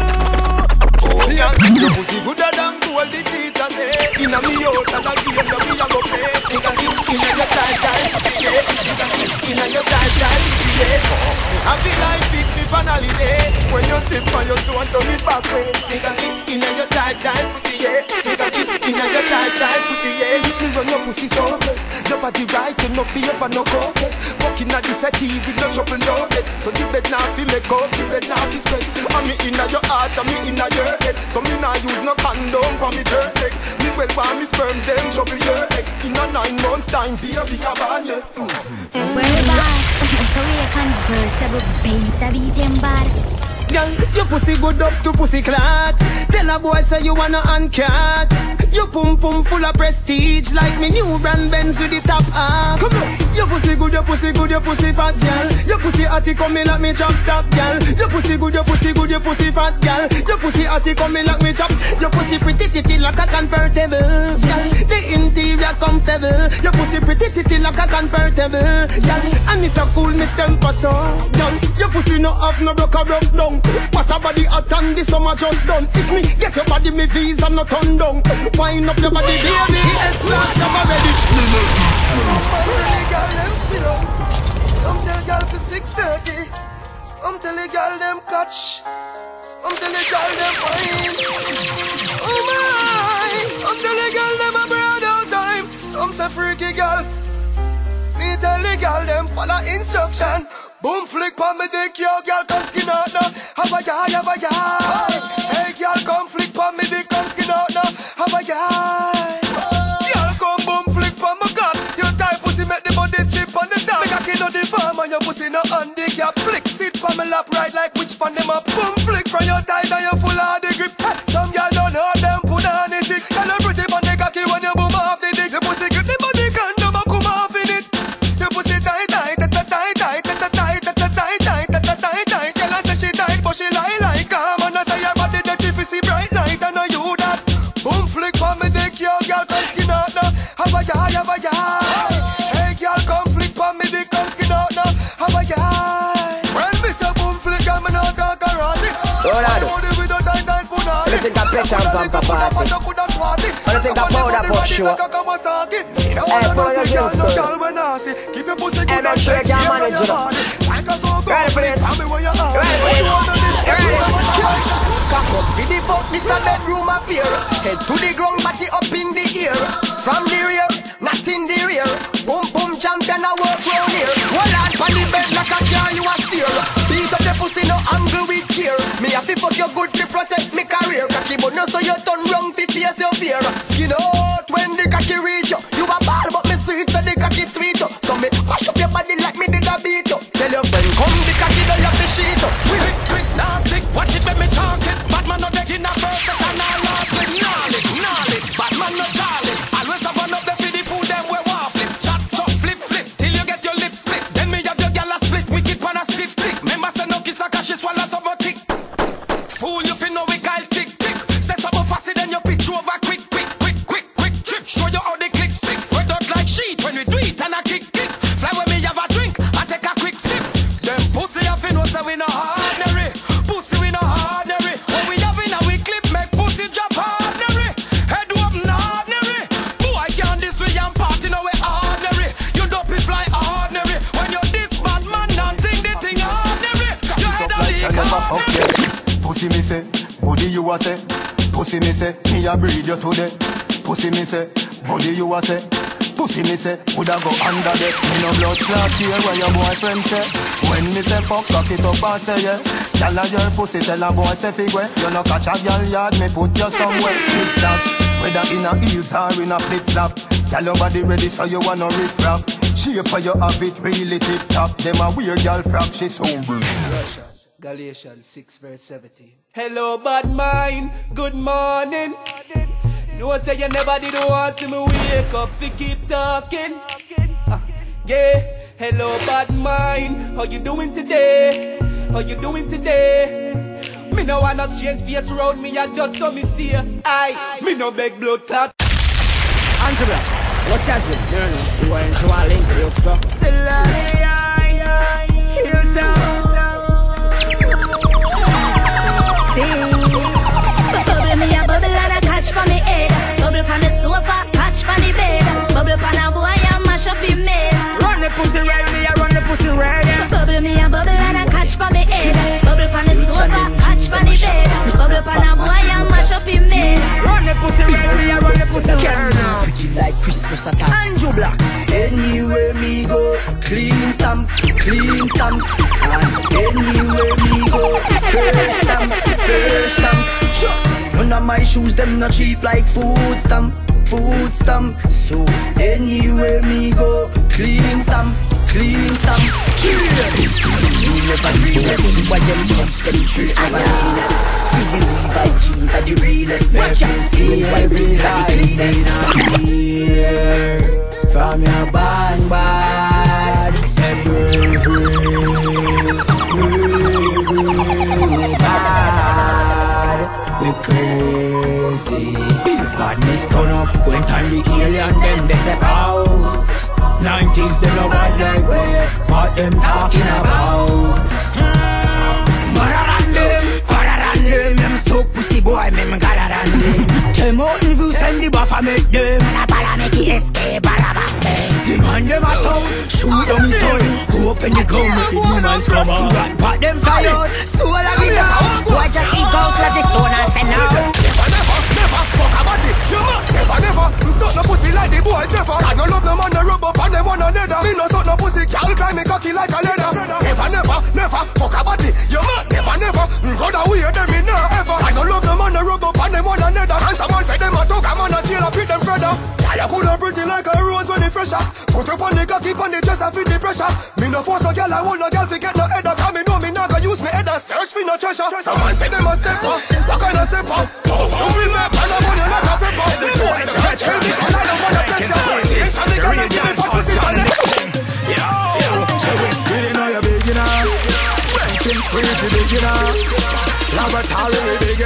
Your pussy gooder than all the teachers say. Inna me house and a game that we a go play. Inna your tight pussy, yeah. Inna your tight pussy, yeah. I feel like pick me for holiday. When you tip on your toe and turn it back way. Inna your tight pussy, yeah. Inna your tight pussy, yeah. Me run your pussy so good. Your body right, you no fear for no go. Fucking at this TV, no trouble no head. So the bed now feel make up, the bed now feel spread. And me inna your heart, and me inna your head. So me nah use no condom for me dirt egg. Me well want me sperms them trouble your egg. In a 9 months time, be a ban you. Well, boss, so we a convertible baby, sabi them bad. Girl, your pussy good up to pussy clot. Tell a boy say you wanna uncut. Your pum pum full of prestige, like me new brand Benz with the top off. Come on, your pussy good, your pussy good, your pussy fat, girl. Your pussy atty coming like me chop top, girl. Your pussy good, your pussy good, your pussy fat, girl. Your pussy atty coming like me chop. Your pussy pretty titty like a convertible, girl. The interior comfortable. Your pussy pretty titty like a convertible, girl. And it a cool me temper so, girl. Your pussy no have no broke down. What a body hot and the summer just done. If me get your body, me visa no turn down. Wind up your body, baby. It's not already. Some tell the girl them sit up. Some tell girl for 6:30. Some tell the girl them catch. Some tell the girl them wine. Oh my! Some tell the girl them a broad out time. Some say freaky girl. Me tell the girl them follow instruction. Boom flick pa me dick, yo girl come skin out now. Have a yai, have a yai. Hey girl come flick pa me dick, come skin out now. Have a yai. Girl come boom flick pa my cock. Your tight pussy make the body chip on the top. Make a kid of the farm and your pussy no handicap. Flick sit pa me lap right like which pan them up. Boom flick from your tight and you full of the grip. Some girl don't know them put on the sick. Girl you pretty pan the cocky when you boom off the dick. Your pussy grip the body condom and come off in it. Your pussy tight, tight, tight, tight, tight, tight, tight. But she lie like calm and I say your body the chief is see bright light and I you that. Boom flick for me dick, yo girl come skin out now. Have a yai, have a yai. Hey girl come flick for me dick, come skin out now. Have a yai. When me say boom flick I'm not talk around it. I don't with a tight tight food on it. I think I play time pamper party. I think I powder for sure. Hey, pull your drinks too. Keep your pussy good and shake your manager. Ready for this? Ready for this? Cock up with the fuck, this a bedroom affair. Head to the ground, body up in the air. From the rear, not in the rear. Boom boom champion a work round here. Hold on for the bed like a car you a steer. Beat up the pussy no angle with care. Me have to fuck you good to protect me career. Cocky but no so you turn wrong to face your fear. Skin out when the cocky reach you. You a ball but me sweet so the cocky sweet you. So me mash up your body like me did a beat you. Tell your friend come the cocky don't have to sheet you. Quick, nasty, watch it when me talk it. Bad man no taking a first set and I last it. Gnarly, bad man no jolly. Always have one up the feed the food them we waffle. Chat up, flip, till you get your lips split. Then me have your gal a split, wicked pan a stiff tick. Remember say no kiss a cash, she swallow some tick. Fool you fin know we call tick. Say something faster than your pitch over quick. Trip, show you how they click six. Spread out like sheet when we do it and a kick. Fly when me have a drink and take a quick sip. Them pussy have fin know say we Pussy me say, body you a say. Pussy me say, me a breed you today. Pussy me say, body you a say. Pussy me say, woulda go under there. Me no blood clot here where your boyfriend say. When me say fuck, cock it up and say yeah. Gyal a your pussy tell a boy say figure. You no catch a gyal yard, me put you somewhere. Tip top, whether in a heels or in a flip flop. Gyal your body ready so you wanna riff raff. Shape for you have it really tip top. Them a weird gyal frack she humble. Russia, Galatians 6 verse 17. Hello bad mind, good morning. No say you never did want to see me wake up fi keep talking. Yeah, hello bad mind, how you doing today? How you doing today? Me no wanna change face around me, I just saw me steer. Me no beg blood clot. Angela, what's your name? You want to link up, so? Still Hilltown. Bubble me a bubble and a catch for me head. Bubble on the sofa, catch for the bed. Bubble on a boy and mash up him head. Run the pussy right, me a run the pussy right. Bubble me a bubble and a catch for me head. Bubble on the sofa, catch for the bed. Bubble on a boy and mash up him head. Run the pussy right, me a run the pussy right. Pretty like Christmas at Andrew Black. Anywhere me go, clean stamp, clean stamp. And anywhere me go, first stamp, first stamp. Sure. None of my shoes them not cheap like food stamp, food stamp. So anywhere me go, clean stamp, clean stamp. You never dream that you were them bumps them tree never need it. Feeling Levi jeans are the realest. Watch out, see every here. From your band bad, say bad. We crazy. Badness turn up when time the alien them they step out. 90s they no bad like we, what them talking about? Better than them so pussy boy, me gotta than them. Came out in view, send the buffer make them. And a bala make it escape, bala bang bang. Demand them a sound, shoot them in sun. Open the gun, make the demons come out. Rat pat them fire, soul of it out. Boy just see ghosts like the stone and say no. Never, fuck about it. You mad? Never. You suck no pussy like the boy Trevor. I don't love no man to rub up on them one another. Me no suck no pussy, can't climb me cocky like a leather. Never, fuck about it. You mad? Never. Go the way them in never ever. I don't love no man to rub up on them one another. And someone say them a talk, I'm on a jail, I feed them further. Girl, you coulda pretty like a rose when it fresher. Put up on the cocky, on the chest, I feel the pressure. Me no force a girl, I want no girl to get no header. Cause me know me not gonna use me head and search for no treasure. Someone say them a step up, what kind of step up? You feel me? And I'm on you like a pepper. You want to catch me, and I don't want to press you. The real dancehall Yo, so we skilling on your big Rankings crazy big Laboratory we big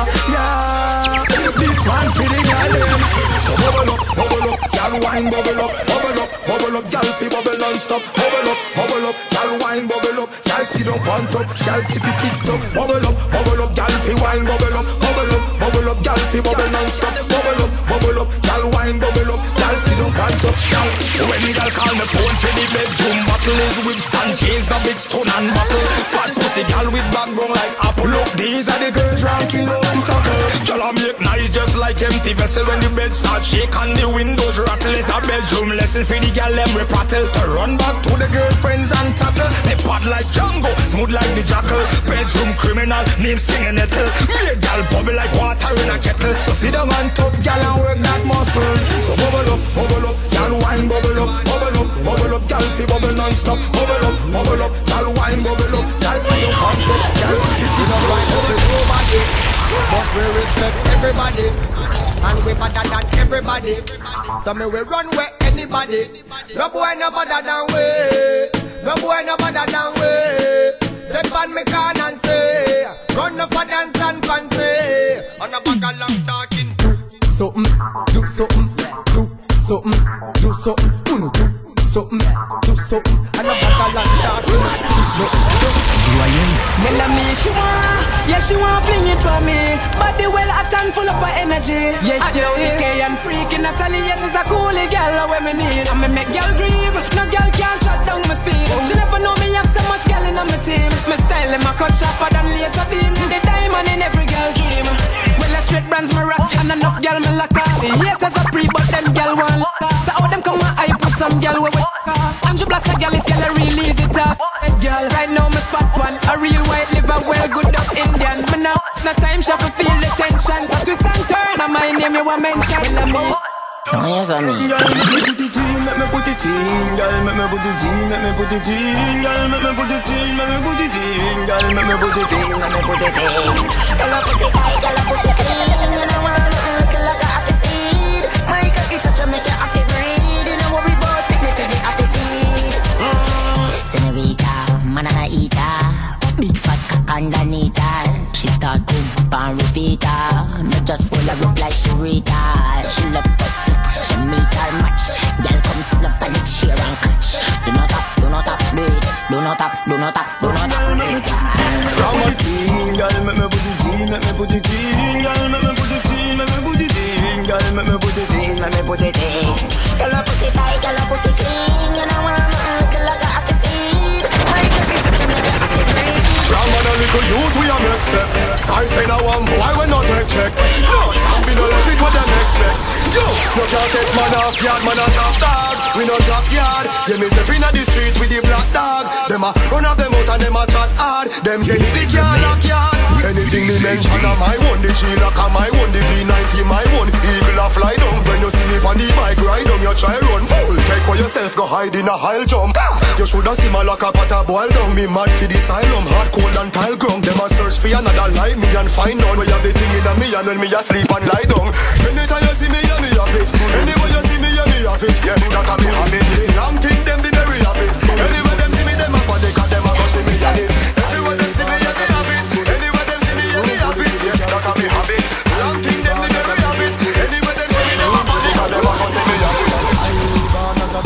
yeah. This one for the girl. So bubble up, girl wine bubble up, girl fi bubble non-stop. Bubble up, girl wine bubble up, girl sit down on top, girl titty tip-top. Bubble up, girl fi wine bubble up, girl fi bubble non-stop. Bubble up, girl wine bubble up, girl sit down on top. Girl, when the girl call me phone for the bedroom buckle is whips and chains, the big stone and buckle. Fat pussy girl with backbone like apple. Look, these are the girls ranking low to tackle. Girl I make nice just like empty vessel when the bed start shake and the windows rattle. It's a bedroom lesson for the girl them we prattle. To run back to the girlfriends and tackle. They bad like Django, smooth like the jackal. Bedroom criminal, name stinging nettle. Me a girl bubble like water in a kettle. So see the man top girl and work that muscle. So bubble up, girl wine bubble up, girl fi bubble non-stop. Bubble up, girl wine bubble up, girl see you on top, girl titty up like nobody. But we respect everybody, and we better than everybody. So me we run where anybody. No boy no better than we. No boy no better than we. Step on me can and say, run up for dance and fancy. On a bag of long talking. Do something, do something, do something. Uno do something, and a bag of long talking. Mela me she want, yeah she want fling it for me. Body well hot and full of energy. Yeah, okay and freaky Natalie, yes is a coolie girl where me need. And me make girl grieve, no girl can't shut down my speed. She never know me have so much girl in my team. Me style in my cut sharper than laser beam. The diamond as a pre, but them girl want. So how them come I put some girl with Andrew Black's a girl, is girl a real easy task. Girl, right now me spot one, a real white liver, well good up Indian. Me now, no time she fi feel the tension. So twist and turn, and my name you want mention. Well me. Yes, I mean. Girl, make me put it in, make me put it in. Girl, make me put it in, make me put it in. Girl, make me put it in, make me put it in. Girl, make me put it in, make me put it in. Girl, I put it high, girl, I put it in. You know I'm girl, I got a seed. My cocky touch and make you have to breathe. You know what we both picnic, have to feed. Senorita, manana eater, big fat cock underneath her. She start to and repeat her. Me just full of up like Sharita. She love fuck. She meet her match. Girl come slap on the chair and catch. Do not tap, do not tap, do it. Do not tap, do not tap, do not tap. From a teen, girl, make me put it in, make me put it in. Girl, make me put it in, make me put it in. Girl, make me put it in, make me put it in. Girl, I put it high, girl, I put it clean. You know I'm girl, I got a seed. My cocky touch and make you have to breathe. From a little youth we a make step. Size 10 a one boy we not take check. Yo, some be no love it what them expect. Yo, you can't touch man off yard, man a top dog. We no drop yard. Them is step inna the street with the black dog. Them a run off them out and them a chat hard. Them say the yard lock yard. Anything me mention a my one. The G-Lock a my one. The V90 my one. Eagle a fly down. When you see me on the bike ride down, you try run full. Take for yourself, go hide in a high jump. You shoulda see my lock up at a boil down. Me mad for the asylum, hard cold and tile ground. Them a search for another like me and find out where you have the thing in a me and when me a sleep and lie down. Anytime you see me, yeah, me have it. Anywhere you see me, yeah, me have it. Yeah, that a me have it. Long thing them the very have it. Anywhere them see me, them a panic and them a go see me and it. Everywhere them see me, yeah, me have it. Anywhere them see me, yeah, me have it. Yeah, that a me have it. Long thing them the very have it. Anywhere them see me, them a panic and them a go see me and it. I born as a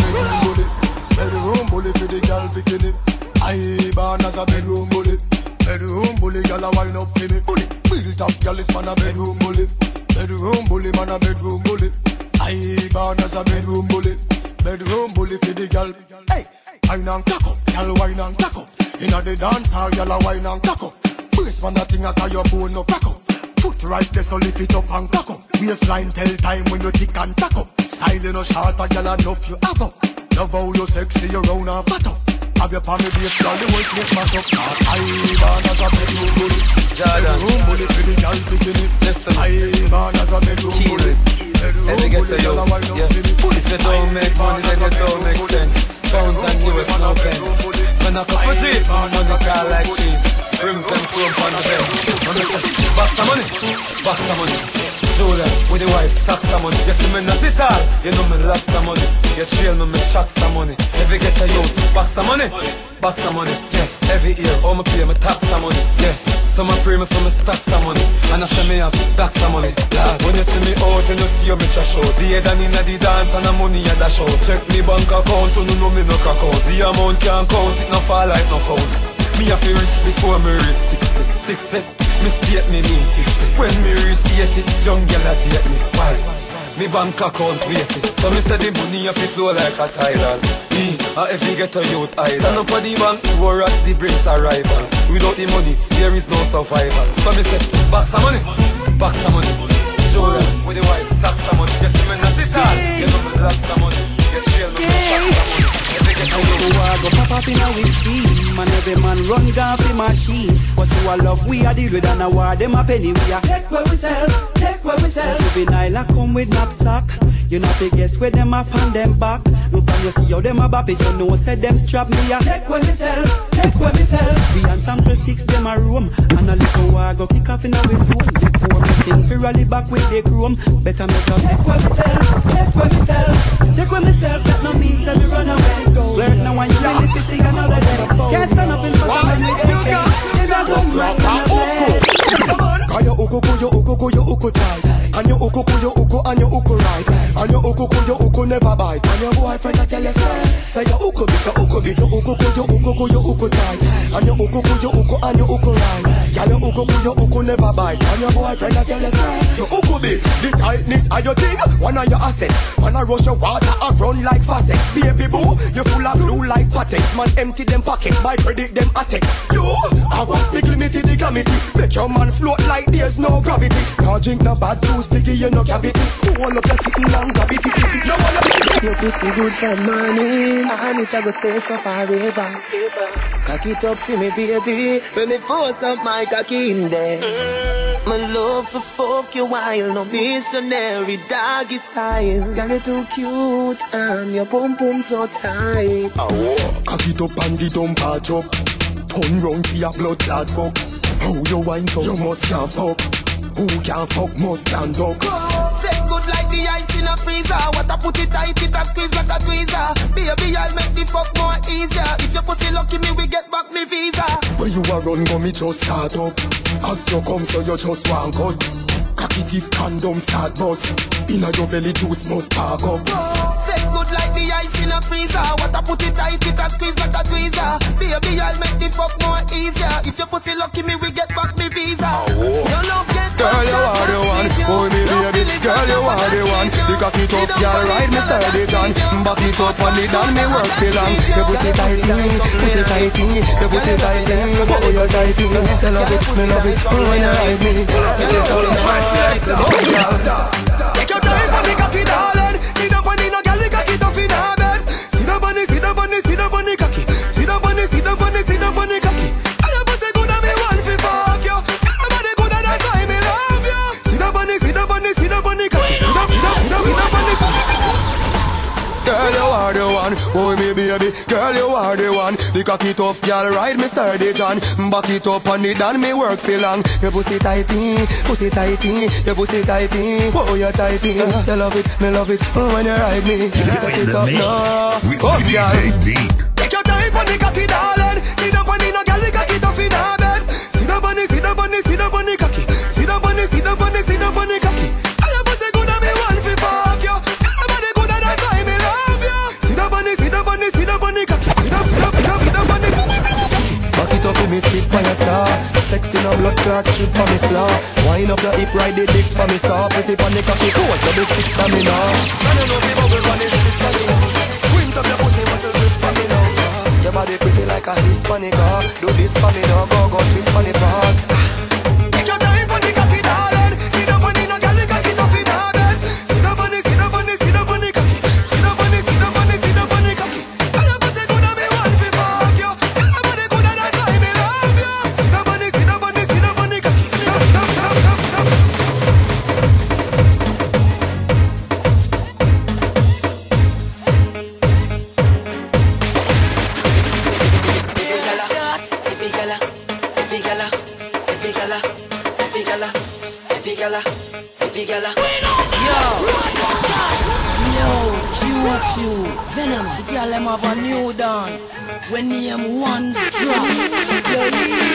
bedroom bully for the girl bikini. I born as a bedroom bully. Bedroom bully, girl a wine up for me. Bully, built up, girl is man a bedroom bully. Bedroom bully, man a bedroom bully. I born as a bedroom bully. Bedroom bully for the girl. Hey, wine and cock up, girl wine and cock up. Inna the dance hall, girl a wine and cock up. Brace man a thing a tie your bone no crack up. Foot right there so lift it up and cock up. Waistline tell time when you tick and tack up. Style you no short, a girl enough you have up. Love how you sexy, you round and fat up. Have your palm base, girl, the whole place mash up. I born as a bedroom bully. Bedroom bully for the girl bikini. Listen, I born as a bedroom bully. Let me get to you, yeah. If you don't make money, then you don't make sense. Pounds and US, no pence. Spend a couple G's, money car like cheese. Rims them chrome on the bench. Box some money, box some money. Julia with the white socks some money. You see me not it all, you know me lost some money. You trail me chuck some money. If you get a youth, box some money, box some money. Yes, every year, all me pay me tax some money. Yes, some I pray me for me stack some money. And I say me have tax some money. Lad, when you see me out and you see me trash out. The head and inna the dance and the money you dash out. Check me bank account, you know me no crack out. The amount can't count, it no fall like no fouls. Me have to reach before me reach 60. Me state me mean 50. When me reach 80, young girl a date me. Why? Me bank account waiting. So me say the money have to flow like a tidal. Me, if you get a youth idol. Stand up at the bank, war at the brinks arrival. Without the money, there is no survival. So me say, box some money, box some money. Jordan with the white socks some money. You see me not it all, you know me lost some money. You chill me, me shot some money. Go pop up in a whiskey. Man, every man run gun for machine. But you a love, we a deal with an award. Them a penny, we a take where we sell, take where we sell. Juvenile a come with knapsack. You know fi guess where them a pan them back. Look and you see how them a bop it. You know said them strap me a take where we sell, take where we sell. We and sample 6 them a room. And a little war go kick off in a we soon. Before me think fi rally back with the chrome. Better me just take where we sell, take where we sell. Take where me sell, that no means that me run away. Squirt now and you really fi see another day. Can't stand up in front of me with AK. If I come right in a play. And your uku, your uku tight. And your uku, and your uku right. And your uku never bite. And your boyfriend a tell you say, Say your uko bit, your uko bit, your uko tight. And your uko and your uko right. Girl, your uko never bite. And your boyfriend a tell you say your uko bit, the tightness of your thing. One of your assets. Man a rush your water and run like faucet. Baby boo, you full of blue like patents. Man empty them pockets, my credit them attacks. You, I want big limited the gravity. Make your man float like there's no gravity. Now drink no bad juice, piggy you no cavity. Roll up your sitting and grab it. Your pussy good for money, and it a go stay so forever. Cock it up for me, baby. When me force up my cocky in there. My love for fuck you while no missionary doggy style. Girl, you too cute and your pum pum so tight. Cock it up and the dump patch up. Turn round for your blood clot fuck. How you wine so you must can't fuck. Who can fuck must stand up. Set good like the ice in a freezer. What I put it tight, it a squeeze like a tweezer. Baby, I'll make the fuck more easier. If your pussy lucky me, we get back me visa. When you a run, go me just start up. As you come, so you just want cut. Cocky if condom start bust. Inna your belly juice must spark up. Set good like the ice in a freezer. What I put it tight, it a squeeze like a tweezer. Baby, I'll make the fuck more easier. If your pussy lucky me, we get back me visa. Your love get girl, you are the one. Oh, me baby, girl, you are the one. The cocky tough, girl, ride me sturdy John. Back it up on the down, me work for long. Your pussy tighty, pussy tighty, your pussy tighty. Oh, you tighty, me love it, me love it. When you ride me, set it up now. Take your time for the cocky, darling. See the bunny, no girl, the cocky tough in her bed. See the bunny, see the bunny, see the bunny cocky. See the bunny, see the bunny, see the bunny cocky. I your pussy good and me want fi fuck you. Everybody good and that's why me love you. See the bunny, see the bunny, see the bunny cocky. See the bunny. Girl, you are the one. Oh, me baby, girl, you are the one. The cocky tough, girl, ride me sturdy John. Back it up on the down, me work for long. Your pussy tighty, pussy tighty, your pussy tighty. Oh, you tighty, you love it, me love it. Oh, when you ride me, set it up now. Oh, DJ-Deak. Take your time on the cocky, darling. See the bunny, no girl, the cocky tough in her bed. See the bunny, see the bunny, see the bunny cocky. See the bunny, see the bunny, see the bunny cocky. I your pussy good and me want fi fuck you. Everybody good and that's why me love you. See the bunny, see the bunny, see the bunny cocky. See the bunny, see the bunny cocky. Back it up in me tip on your car. Sexy no blood clot strip for me slaw. Wind up your hip, ride the dick for me saw. Pretty on the cocky, pose double six for me now. I don't know if you bubble on this stick for me now. Wind up your pussy, muscle grip for me now. Your body pretty like a Hispanic. Do this for me now, go twist for the park. Take your time for the cocky, darling. See the bunny, no girl, the cocky tough in her bed. See the bunny, see the bunny, see the bunny cocky. See the bunny, see the bunny, see the bunny cocky. I your pussy good and me want fi fuck you. Everybody good and that's why me love you. See the bunny, see the bunny, see the bunny cocky. Yo, Venomous. The girl them have a new dance when name one drop. Yo,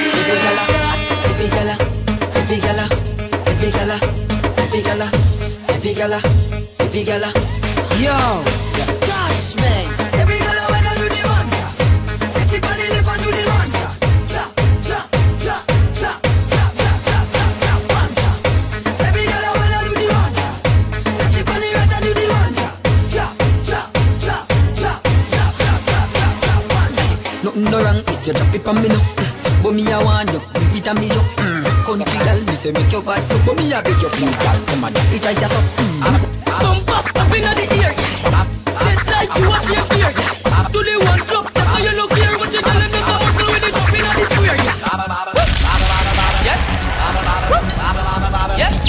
yo, stash man. Every girl when I do the one drop, let your body live and do the one drop. Drop, drop, drop, drop, drop, drop, drop, drop, drop, one drop. Every girl when I do the one drop, let your body right and do the one drop. Drop, drop, drop, drop, drop, drop, drop, drop, drop, one drop. Nothing no wrong if you drop it on me now. But me a want you, leave it on me yo. Country girl, me say make your bad so. But me a beg you please, girl, come and drop it right just up. Bump up inna the ear, yeah. Set like you watch your fear, yeah. Do the one drop, that's how you look here. What you tell them there's a muscle when they drop inna the square, yeah. Yeah. Yeah.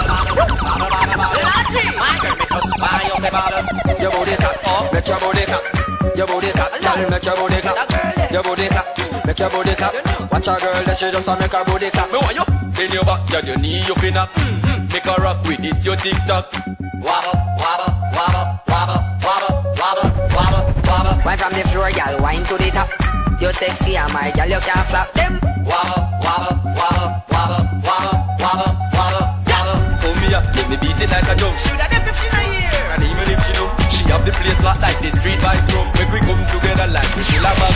Your booty clap, oh, make your booty clap. Your booty clap, girl, make your booty clap. Your booty clap, make your booty clap. Watch a girl that she just a make her booty clap. Me want you bend your back, girl, your knee up in up. Make her rock with it, your TikTok. Wobble, wobble, wobble, wobble, wobble, wobble, wobble, wobble. Wine from the floor, girl, wine to the top. You're sexy, and my girl, you can't flap them. Wobble, wobble, wobble, wobble, wobble, wobble, wobble, wobble. Come here, let me beat it like a drum. She would have them if she not here. And even if she know, she have the place locked like the street vibes room. Make we come together like we chill about.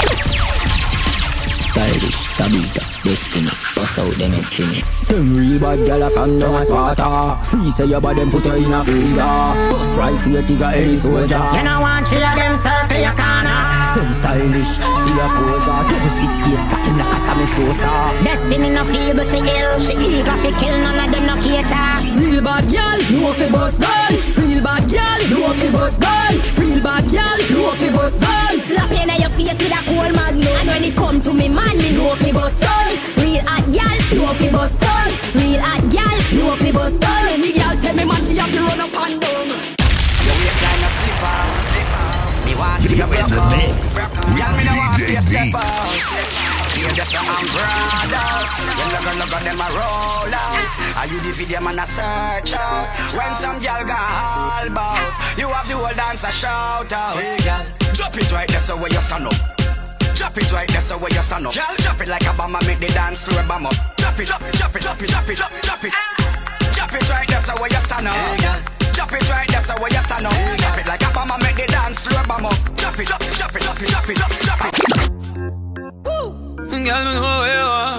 Stylish, Tabita, Destiny, pass out them head for me. Them real bad gyal from down a swatter. Free say your body put her in a freezer. Bust right for your tigger any soldier. You know want three of them circle your corner. Some stylish, see a poser. 26 days stacking like a Sammy Sosa. Destiny no feel but she ill. She eager fi kill, none of them no cater. Real bad gyal, no fi bust gun. Real bad gyal, no fi bust gun. Real bad gyal, no fi bust gun. Slap in your face with a cold magnum. And when it come to me man, me no fi bust guns. Real hot gyal, no fi bust guns. Real hot gyal, no fi bust guns. Any gyal tell me man she have to run up and down. Your waistline a slipper. Me want see you broke out. Gyal me no want see you step out. Stay there so I'm proud out. You look at them a roll out. Are you the video man a search out? When some gyal got all bout, you have the whole dance a shout out. Hey gyal, drop it right there so where you stand up. Drop it right there so where you stand up. Girl, drop it like a bomb and make the dance floor bomb up. Drop it, drop it, drop it, drop it, drop it, drop it, drop it. Drop it right there so where you stand up. Hey, girl. Drop it right there so where you stand up. Hey, drop it like a bomb and make the dance floor bomb up. Drop it, drop it, drop it, drop it, drop it, drop it, drop it. Girl, me know where you are.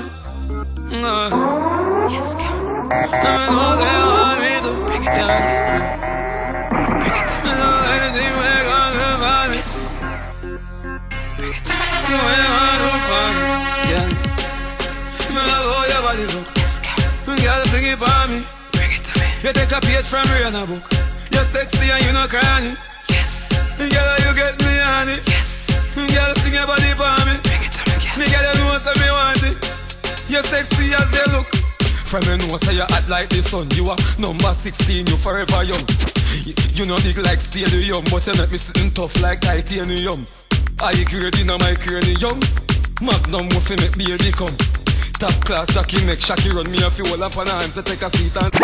Yes, girl. Me know where you want me to bring it down. Bring it down. Me know anything where you want me to miss. Bring it down. Me know where you want to find me, girl. Me love how your body look. Yes, girl. Girl, bring it for me. Bring it to me. You take a page from Rihanna book. You're sexy and you no cranny. Yes. Girl, you get me on it. Yes. Girl, bring your body for me. Bring it to me, girl. Me girl, you know say me want it. You're sexy as you look. From you know say you hot like the sun. You are number 16, you forever young. You know big like stadium, but you make me sitting tough like titanium. I grade in my cranium. Magnum muffin make baby come. Top class Jackie make Shaki run me a few all up on her hands to take a seat and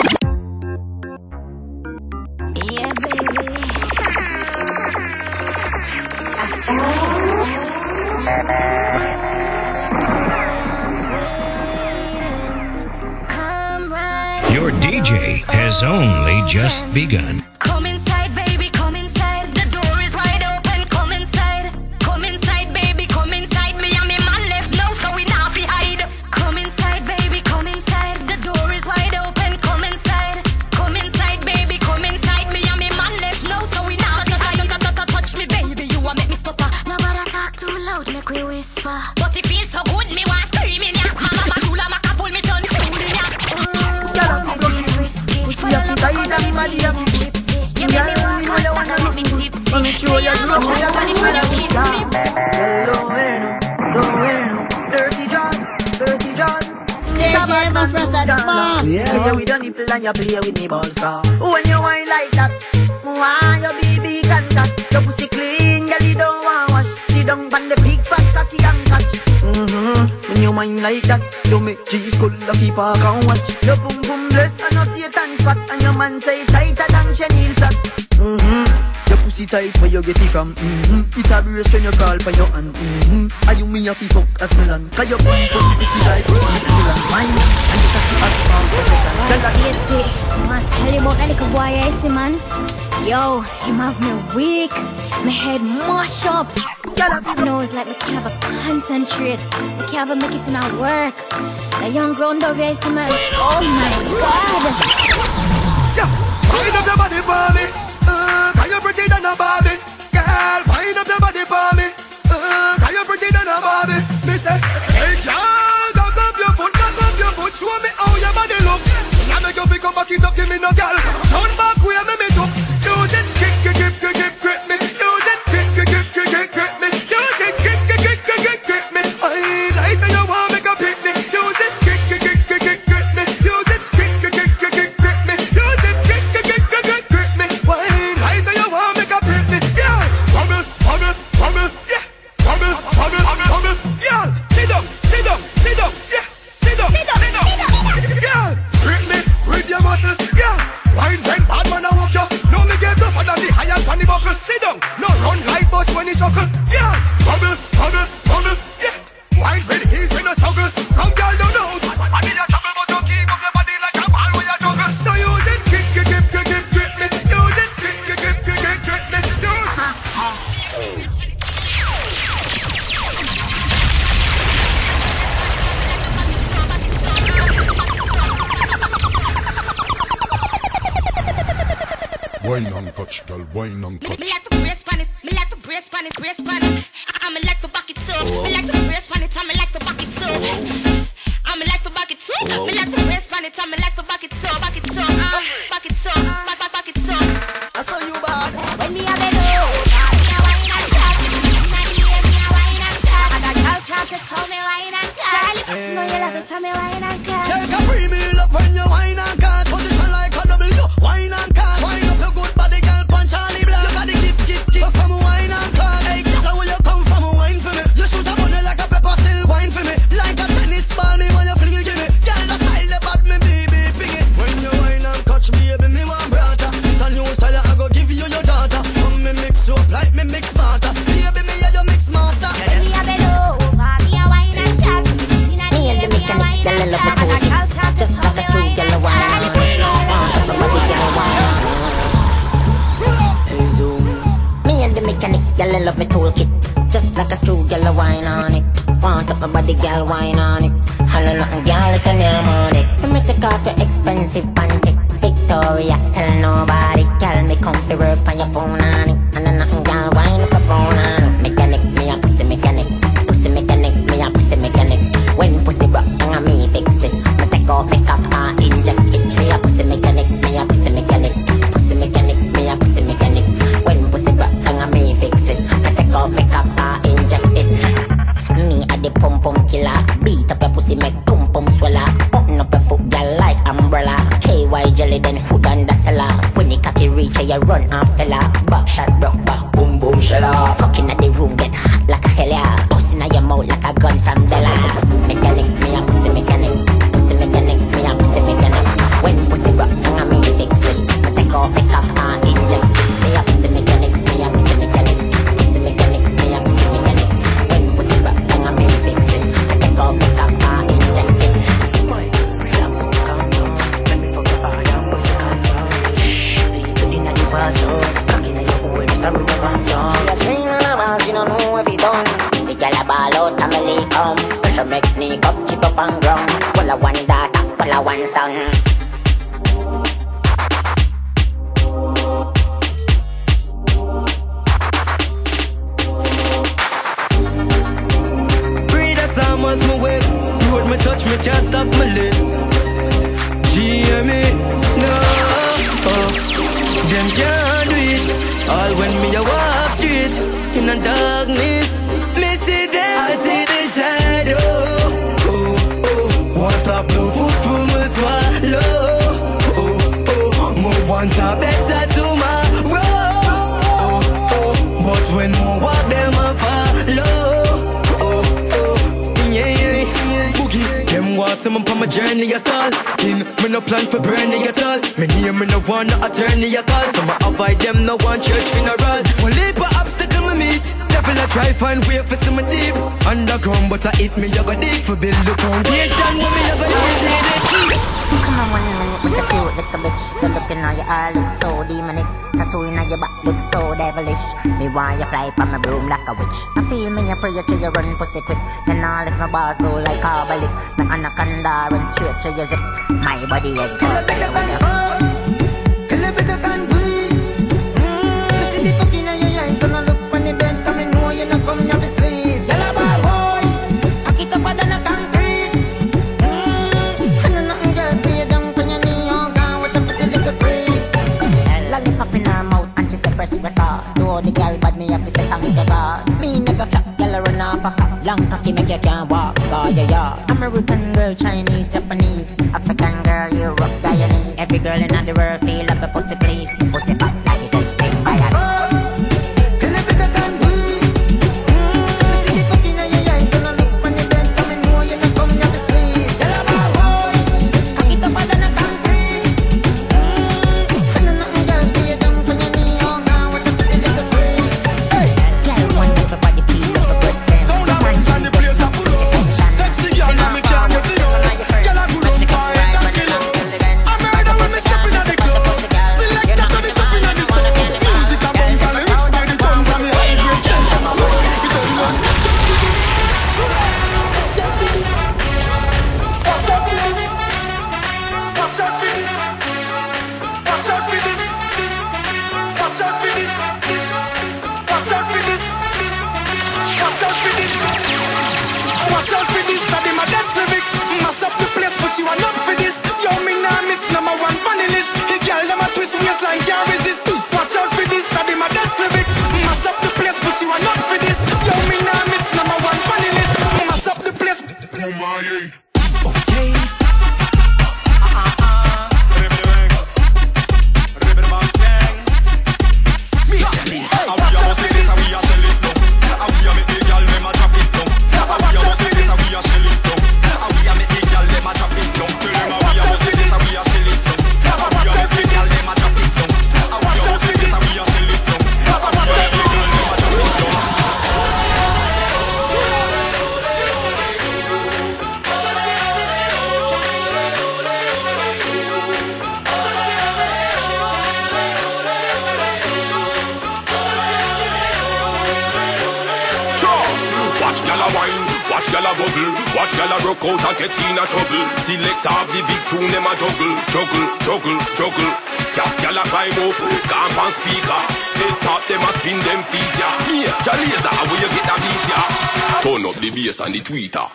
yeah, baby. Come right. Your DJ has only just begun. Come inside, baby, come inside. The door is wide open, come inside. Come inside, baby, come inside. Me and me man left now, so we now fi hide. Come inside, baby, come inside. The door is wide open, come inside. Come inside, baby, come inside. Me and me man left now, so we now fi hide. Touch me, baby, you a make me stutter. Nobody talk too loud, make we whisper. But it feels so good, me want screaming, yeah. Mama Kula, Maka pull me tongue, screaming, yeah. Yeah, we don't nipple and you play with me balls. When you whine like that, why your baby contact? Your pussy clean, girl, you don't want wash. Sit down on the big fat cocky and catch. When you whine like that, you make cheese cold, the people can watch. Your boom boom bless and no Satan spot, and your man say tighter than chenille flat. Your pussy tight where you get it from. It a brace when you call for your hand. And you me a fi fuck as Milan. Cause your pum pum itchy like Miss Milan. Mine and you touch you as palm possession. You see, I want to tell you about that little boy I see, man. Yo, him have me weak, my head mash up. You know, it's like we can't have a concentrate. We can't have a make it in our work. The young grown dove I see, man. Oh my God. Yeah, wind up your body for me. Can you pretty than a Barbie? Girl, wind up your body for me. Can you pretty than a Barbie? Me say, hey girl, cock up your foot, show me how your body look. I make you pick up, back it up, give me no girl. Turn back, where me me jump. Use it, grip me. Use it, grip me. Use it, grip me. I say you want make a picnic. Use it, grip me. Use it, grip me. Use it, grip me. I say you want make a picnic. Yeah, bubble. wine and catch, girl, wine and catch. Me like to brace pan it, me like to brace pan it, brace pan it. I'm like to back it too. Me like to brace pan it, I'm like to back it too. I'm like to back it too. Me like to brace pan it, I'm like to back it too, back it too, back it too, back it too. I saw you bad. When me have a low, me a wine and catch. Inna the ear, me a wine and catch. And a girl can't just tell me wine and catch. You know you love it, tell me wine and catch. Take a free meal up when you wine and catch. Position like a W, wine and catch. Wine up your good body, girl, punch Charlie Black. You got the gift. So come wine and catch. Hey, girl, where you come from, wine for me. Your shoes are bunny like a pepper, still wine for me. Like a tennis ball, me when you fling it, give me. Girl, the style about me, baby, ping it. When you wine and catch me, baby, me want brata. This a new style, I go give you your daughter. Come me mix you up like me mix smarter. Baby, me a your mix master. Me a bend over, me a wine and chat. Inna the ear, me a wine and chat. Just like a screw, girl, a wine. Hey, zoom. Me and the mechanic, girl, I love me toolkit. Just like a screw, girl, a wine on it. Want up my body, girl, wine on it. Holla nothing, girl, if you name on it. Let me take off your expensive panty. Victoria, tell nobody. Girl, me come to work on your phone on it. And then nothing, girl, wine up a phone on it. Mechanic, me a pussy mechanic. Pussy mechanic, me a pussy mechanic. When pussy broke, hang on me fix it. Me take off makeup and inject it. Me a pussy mechanic, me a pussy mechanic. Pussy mechanic, me a pussy mechanic. When pussy broke, hang on me fix it. Me take off makeup and inject it. Me a the pum pum killer. Beat up your pussy, make pum pum swallow. Open up your foot, girl, like umbrella. KY jelly, then hood and the cellar. When the cocky reach, you run and fella. Back shot, broke back, boom boom shella. Fucking at the room, get hot like a hell yeah. Pussy in your mouth like a gun from Della. Mechanic, me a pussy mechanic. Pussy mechanic, me a pussy mechanic. When pussy broke, hang on me fix it. Me take off makeup and inject it. Me a pussy mechanic, me a pussy mechanic. Pussy mechanic, me a pussy mechanic. When pussy broke, hang on me fix it. Me take off makeup and inject it. Boy, relax, calm down. Let me fuck your body and pussy calm down. Shh, people inna the wardrobe. Back inna your hole, Mr. Rubber Band down. You scream on a bounce, you don't know if you done. The girl a ball out and me lay come. Pressure make sneak up, chip up and ground. Well a one daughter, well a one son. Breathe as long as me wake. Road me touch, me can't stop my leg. GME, no, them can't do it. All when me a walk street in the darkness, me see them, I see the shadow. One stop, no food for me swallow. Move one stop, better tomorrow. But when more walk, them a follow. Yeah. Boogie, them walk them up on my journey, I stall. Skin, me no plan for burning at all. Me near me no want no attorney at all. So I avoid them, no one church funeral. One leap of obstacle me meet. Devil I try find way for some deep underground, but I hit me, you go deep for build the foundation. When me you go deep. Come on, 1 minute with the cute little bitch. The looking at your eye look so demonic. Tattoo in your back look so devilish. Me want you fly from my broom like a witch. I feel me a prayer to you run pussy quick. Then all if my bars blow like carbolic. My anaconda run straight to your zip. My body a girl. Do the girl bad me have to say thank you God. Me never flap, girl run off a cop. Long cocky make you can't walk, yeah. American girl, Chinese, Japanese, African girl, Europe, Guyanese. Every girl in the world feel like a pussy please. Pussy fat like it can stay fire. Select Watch out for this. Watch out for this. I did my best lyrics. Mash up the place, but she want not for this. Yo, me nah miss number one funny list. The girl them a twist waistline can't resist. Watch out for this. I did my best lyrics. Mash up the place, but she want not for this. Yo, me nah miss number one funny list. Mash up the place. Okay. Watch y'all a bubble, watch y'all a rock out and get in a trouble. Select off the big tune, them a juggle, juggle, juggle, juggle. Cap y'all a climb up, camp and speaker. Head top, them a spin them feet ya. Me, Jalazer, where you get that beat ya? Turn up the bass and the tweeter.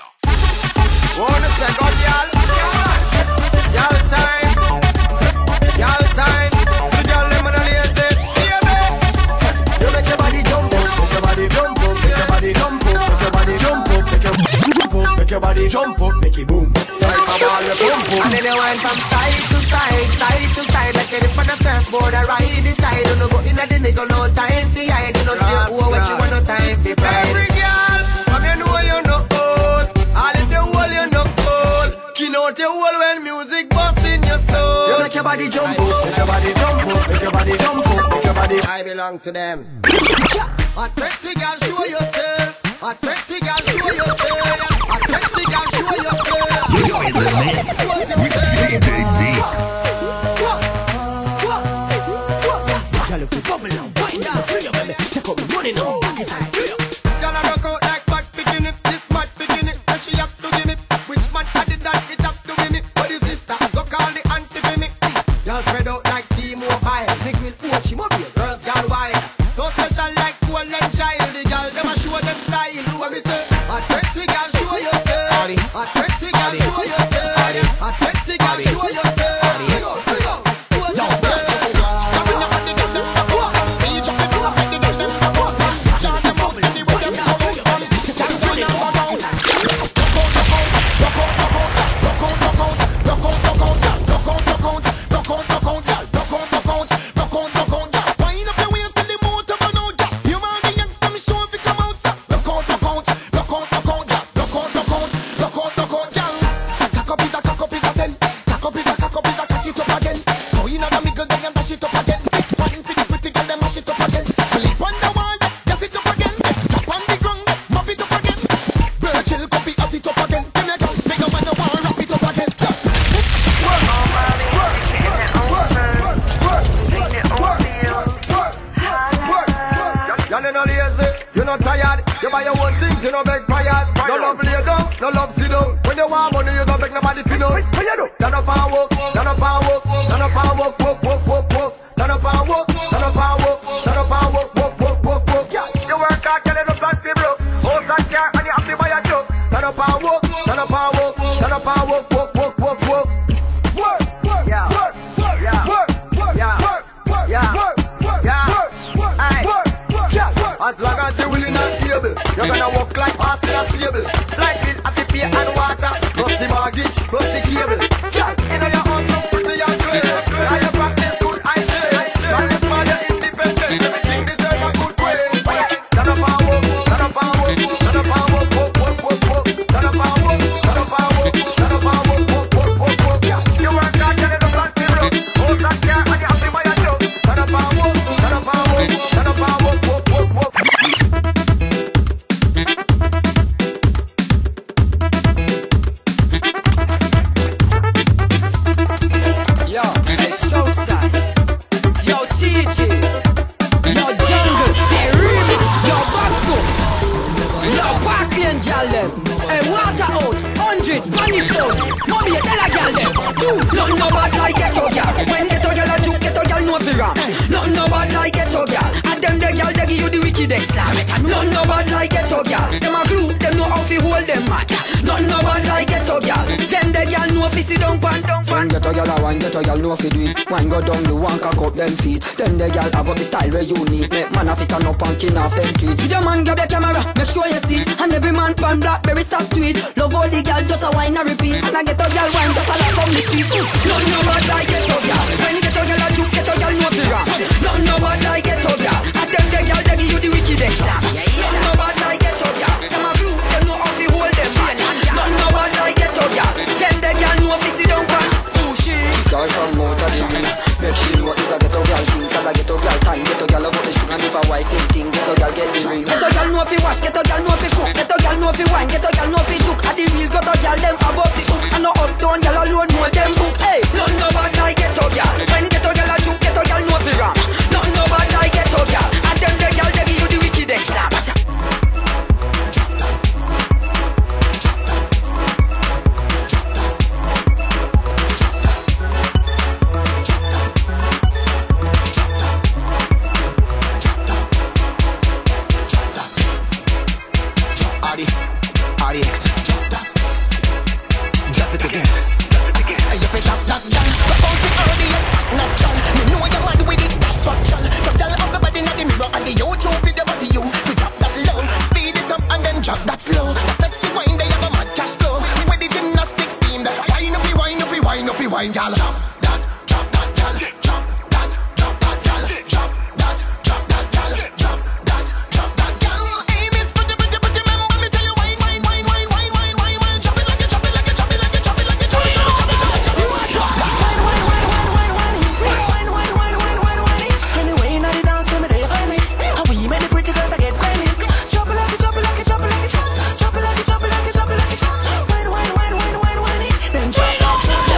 1 second, y'all. Y'all time. Y'all time. The girl them on the lazy. You make your body jump up, make your body jump up, make your body jump up, make your body jump up, make your body jump up, make it boom. Like a ball, you boom boom. And then you went from side to side, side to side, like a dip on a surfboard, I ride the tide. You know go in at the nigga, no time for hide. You know you owe what you want, no time for pride. Every girl, come you know you no old. All if you hold, you no old. Kin out your hole when music bust in your soul. You make your body jump up, make your body jump up, make your body jump up, make your body. I belong to them. A sexy girl, show yourself. A sexy girl, show yourself. A sexy girl, show yourself. You're in the mix with DJ-Deak. Girl, if you bubble now, wind down, see you, baby. Take up the money now, back it up. Girl, I rock out like bad bikini. This mad bikini, and she have to give me. Which man I did that? It have to give me. But the sister, go call the auntie for me. Y'all spread out like T-Mobile. Big will watch him up here. Girls gone wild. So special like cool and child. The girl them a show them style. What me say? A sexy girl show yourself. A sexy girl show yourself. A sexy girl show yourself. Expose yourself. Come in up the girl them back up. Me chop it up with the girl them back up. Charge them up anywhere them come out from. Can't do number down. You no beg payas, no love lay down, no love sit down. When you want money, you don't beg nobody fi know. What you do? Turn up and walk, turn up and walk, turn up and walk, walk, walk, walk, walk. Turn up and walk, turn up and walk, turn up and walk, walk, walk, walk, walk. Yeah, you work hard, get it up and stay broke. Hold that car and you have to buy a truck. Turn up and walk, turn up and walk, turn up and walk, walk, walk, walk, walk. Work, work, yeah, work, yeah, work, yeah, work, yeah, work, yeah, work, yeah. As long as you willing and stable, you're gonna walk like horse in a stable. Like it at the pay and water, plus the mortgage, plus the cable. Yeah, you know your house so pretty and clean. Now you practice good, I say. From the small you're independent, everything deserves a good way. Turn up and walk, turn up and walk, turn up and walk, walk, walk, walk, walk. Turn up and walk, turn up and walk, turn up and walk, walk, walk, walk, walk. Yeah, you work hard, get it up and stay broke. Hold that car and you have to buy a truck. Turn up and walk, turn up and walk, turn up and walk, walk, walk, walk. Yo, hey Southside, yo TJ, yo Jungle, hey Remy, yo Bacto, yo Parkland gal them, hey Waterhouse, 100, Spanish Town, mommy tell a gal them, nothing no bad like ghetto gal. When ghetto gal a juke, ghetto gal no fi ram. Nothing no bad like ghetto gal, and them the gal they give you the wickedest slam. Nothing no bad like ghetto down pan. When get a girl a wine, get a girl know fi do it. Wine go down the one, cock up them feet. Then the girl have up the style where you need. Make man a fit and up and kin off them treat. Your man grab your camera, make sure you see. And every man pan Blackberry stop to it. Love all the girl just a wine and repeat. And I get a girl wine just a like on the street. None no bad like get a girl. When get a girl a juke, get a girl no fi ram. None no bad like get a girl. And them the girl they give you the wickedest. None no bad like get a girl. Them a blue, them know how fi hold them man. None no bad like get a girl. Them the girl know fi sit down pan. Girl from out of the ring. Make she know this a get a girl thing. Cause I get a girl time, get a girl about the string. And if a wife ain't thing, get a girl get the ring. Get a girl know fi wash, get a girl know fi cook. Get a girl know fi wine, get a girl know fi shook. And the real got a girl them above the hook. And no uptown girl alone know them book. Hey, none no bad like get a girl. When get a girl a juke, get a girl know fi ram. None no bad like get a girl. And them the girl they give you the wickedest. Wine, gal, drop that, gal, drop that, drop that, gal, drop that, drop that, gal, drop that, drop that, gal. Hey, miss, put it, remember me tell you wine, drop it like it, drop it like it, drop it like it, drop it like it, drop it, drop that. Anyway, now the dance me they find me. How we make the pretty girls I get grimy. Drop it like it, drop it like it, drop it like it, drop it like it, drop it like it, drop it like it. Wine, then drop that.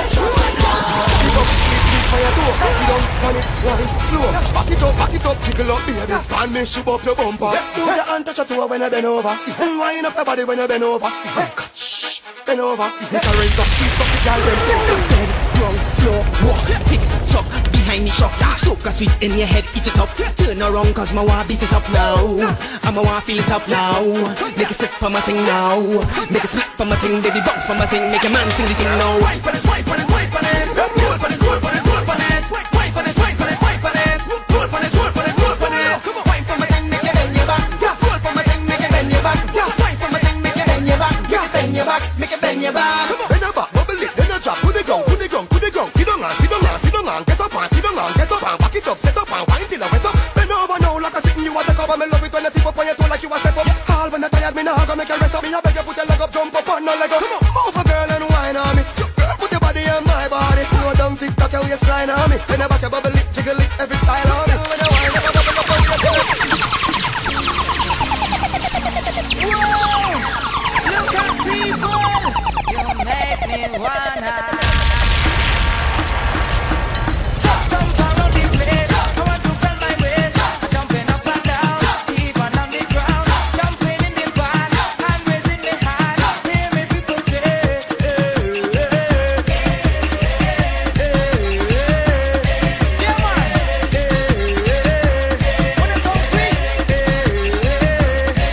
Slow, back it up, jiggle up, baby. And me shoot up your bumper. Use your hand touch your toe when you bend over. And wind up your body when you bend over. Shh, bend over. Yes, I raise up, please stop the girl. Bend, roll, floor, walk, tick, tock, behind the shop. Soak a sweet in your head, eat it up. Turn around cause my want beat it up now. I'ma want feel it up now. Make it sick for my thing now. Make it split for my thing, baby bounce for my thing. Make a man sing the thing now. Wipe on it, wipe on it, wipe on it. Roll on it, roll on it, roll on it. Wipe on it, wipe on it, wipe on it. Roll on it, roll on it, roll on it. Come on, wipe for my thing, make it bend your back. Roll for my thing, make it bend your back. Wipe for my thing, make it bend your back. Make it bend your back, make it bend your back. Come on, bend your back, bubble it, then you drop to the ground, to the ground, to the ground. Sit down and sit down and sit down and get up and sit down and get up and back it up, set up and wine till I wet up. Bend over now like a sitting you at the cover. Me love it when you tip up on your toe like you a step up. All when you tired, me nah go make you rest up. Me a beg you put your leg up, jump up and no leg up. Come on, move a girl and wine on me. Put your body on my body. Slow down, fit back your waistline on me. When you back your bubble it, jiggle it, every style on me. When you wine, you bubble up on yourself. Whoa! Look at people! You make me wanna jump around the place. I want to bend my waist. Jumping up and down, even on the ground. Jumping in the van and raising the hand. Hear me people say, yeah man, what a song sweet.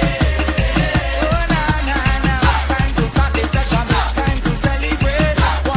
Oh na na na, time to start this session, time to celebrate.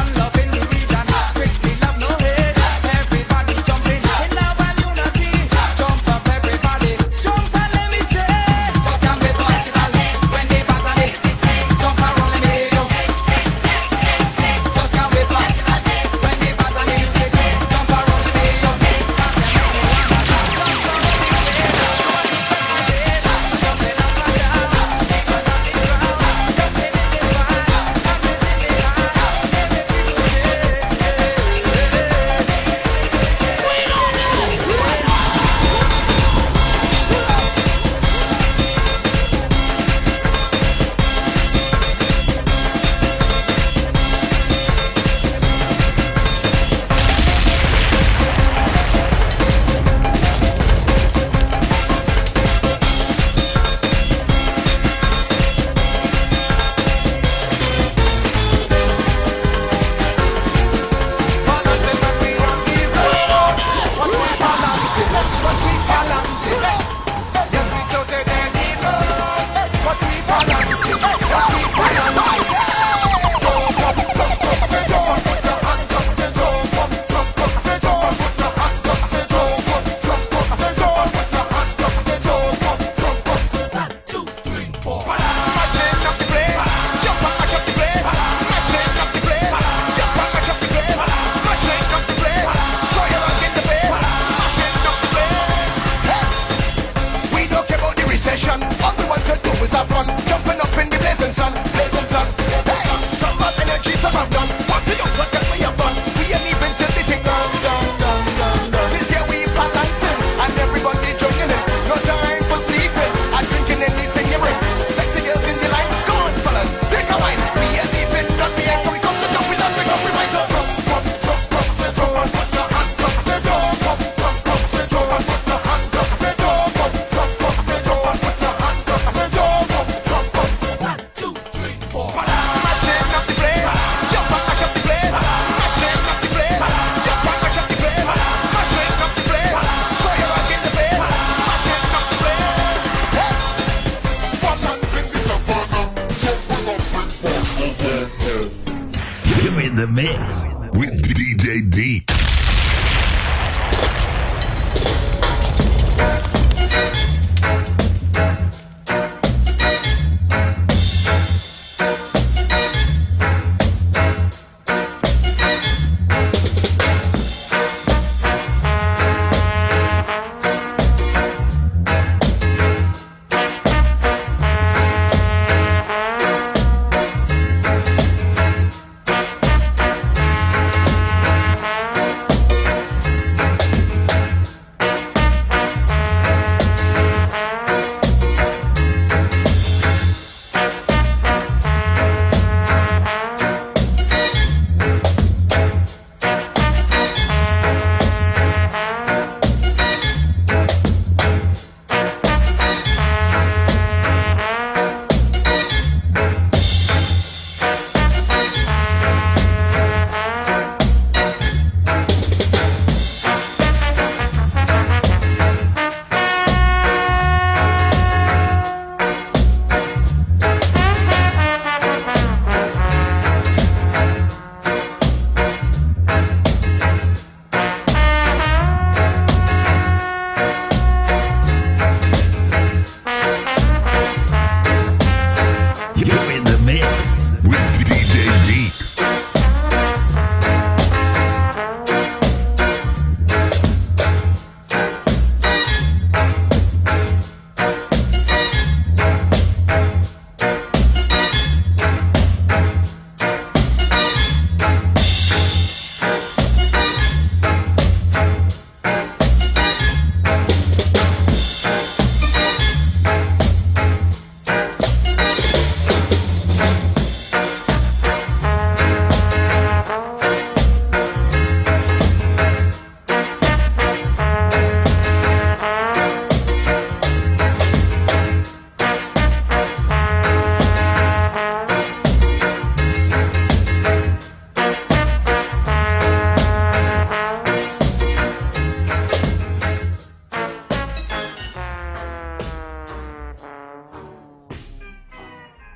4. Mashing up the place, jump and mash up the place. Mashing up the place, jump and mash up the place. Mashing up the place, throw your hand in the face. Mashing up the place. Hey. We don't care about the recession. All we want to do is have fun. Jumping up in the blazing sun, blazing sun. Hey. Some have energy, some have none. What do you got? Tell me your fun. We ain't even till the thing down. This year we balancing and everybody joining in. No time for sleeping. I'm drinking anything you bring. Sexy girls in the line. Come on, fellas, take a wine. We ain't even done. We ain't coming. Come to jump with us because we might jump, jump, jump, jump, jump and put your hands up. Jump, jump, jump, jump and put your hands up. Jump, jump, jump, jump and put your hands up. Jump, jump, jump. 1, 2, 3, 4. Mashing up the place. Jump and mash up the place. Mashing up the place. Jump and mash up the place. Mashing up the place. Throw your hand in the face. Mashing up the place. Hey. One man sing this up for them. You're in the mix with DJ-Deak. You're in the mix with DJ-Deak.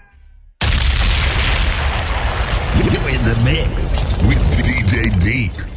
You're in the mix with DJ-Deak.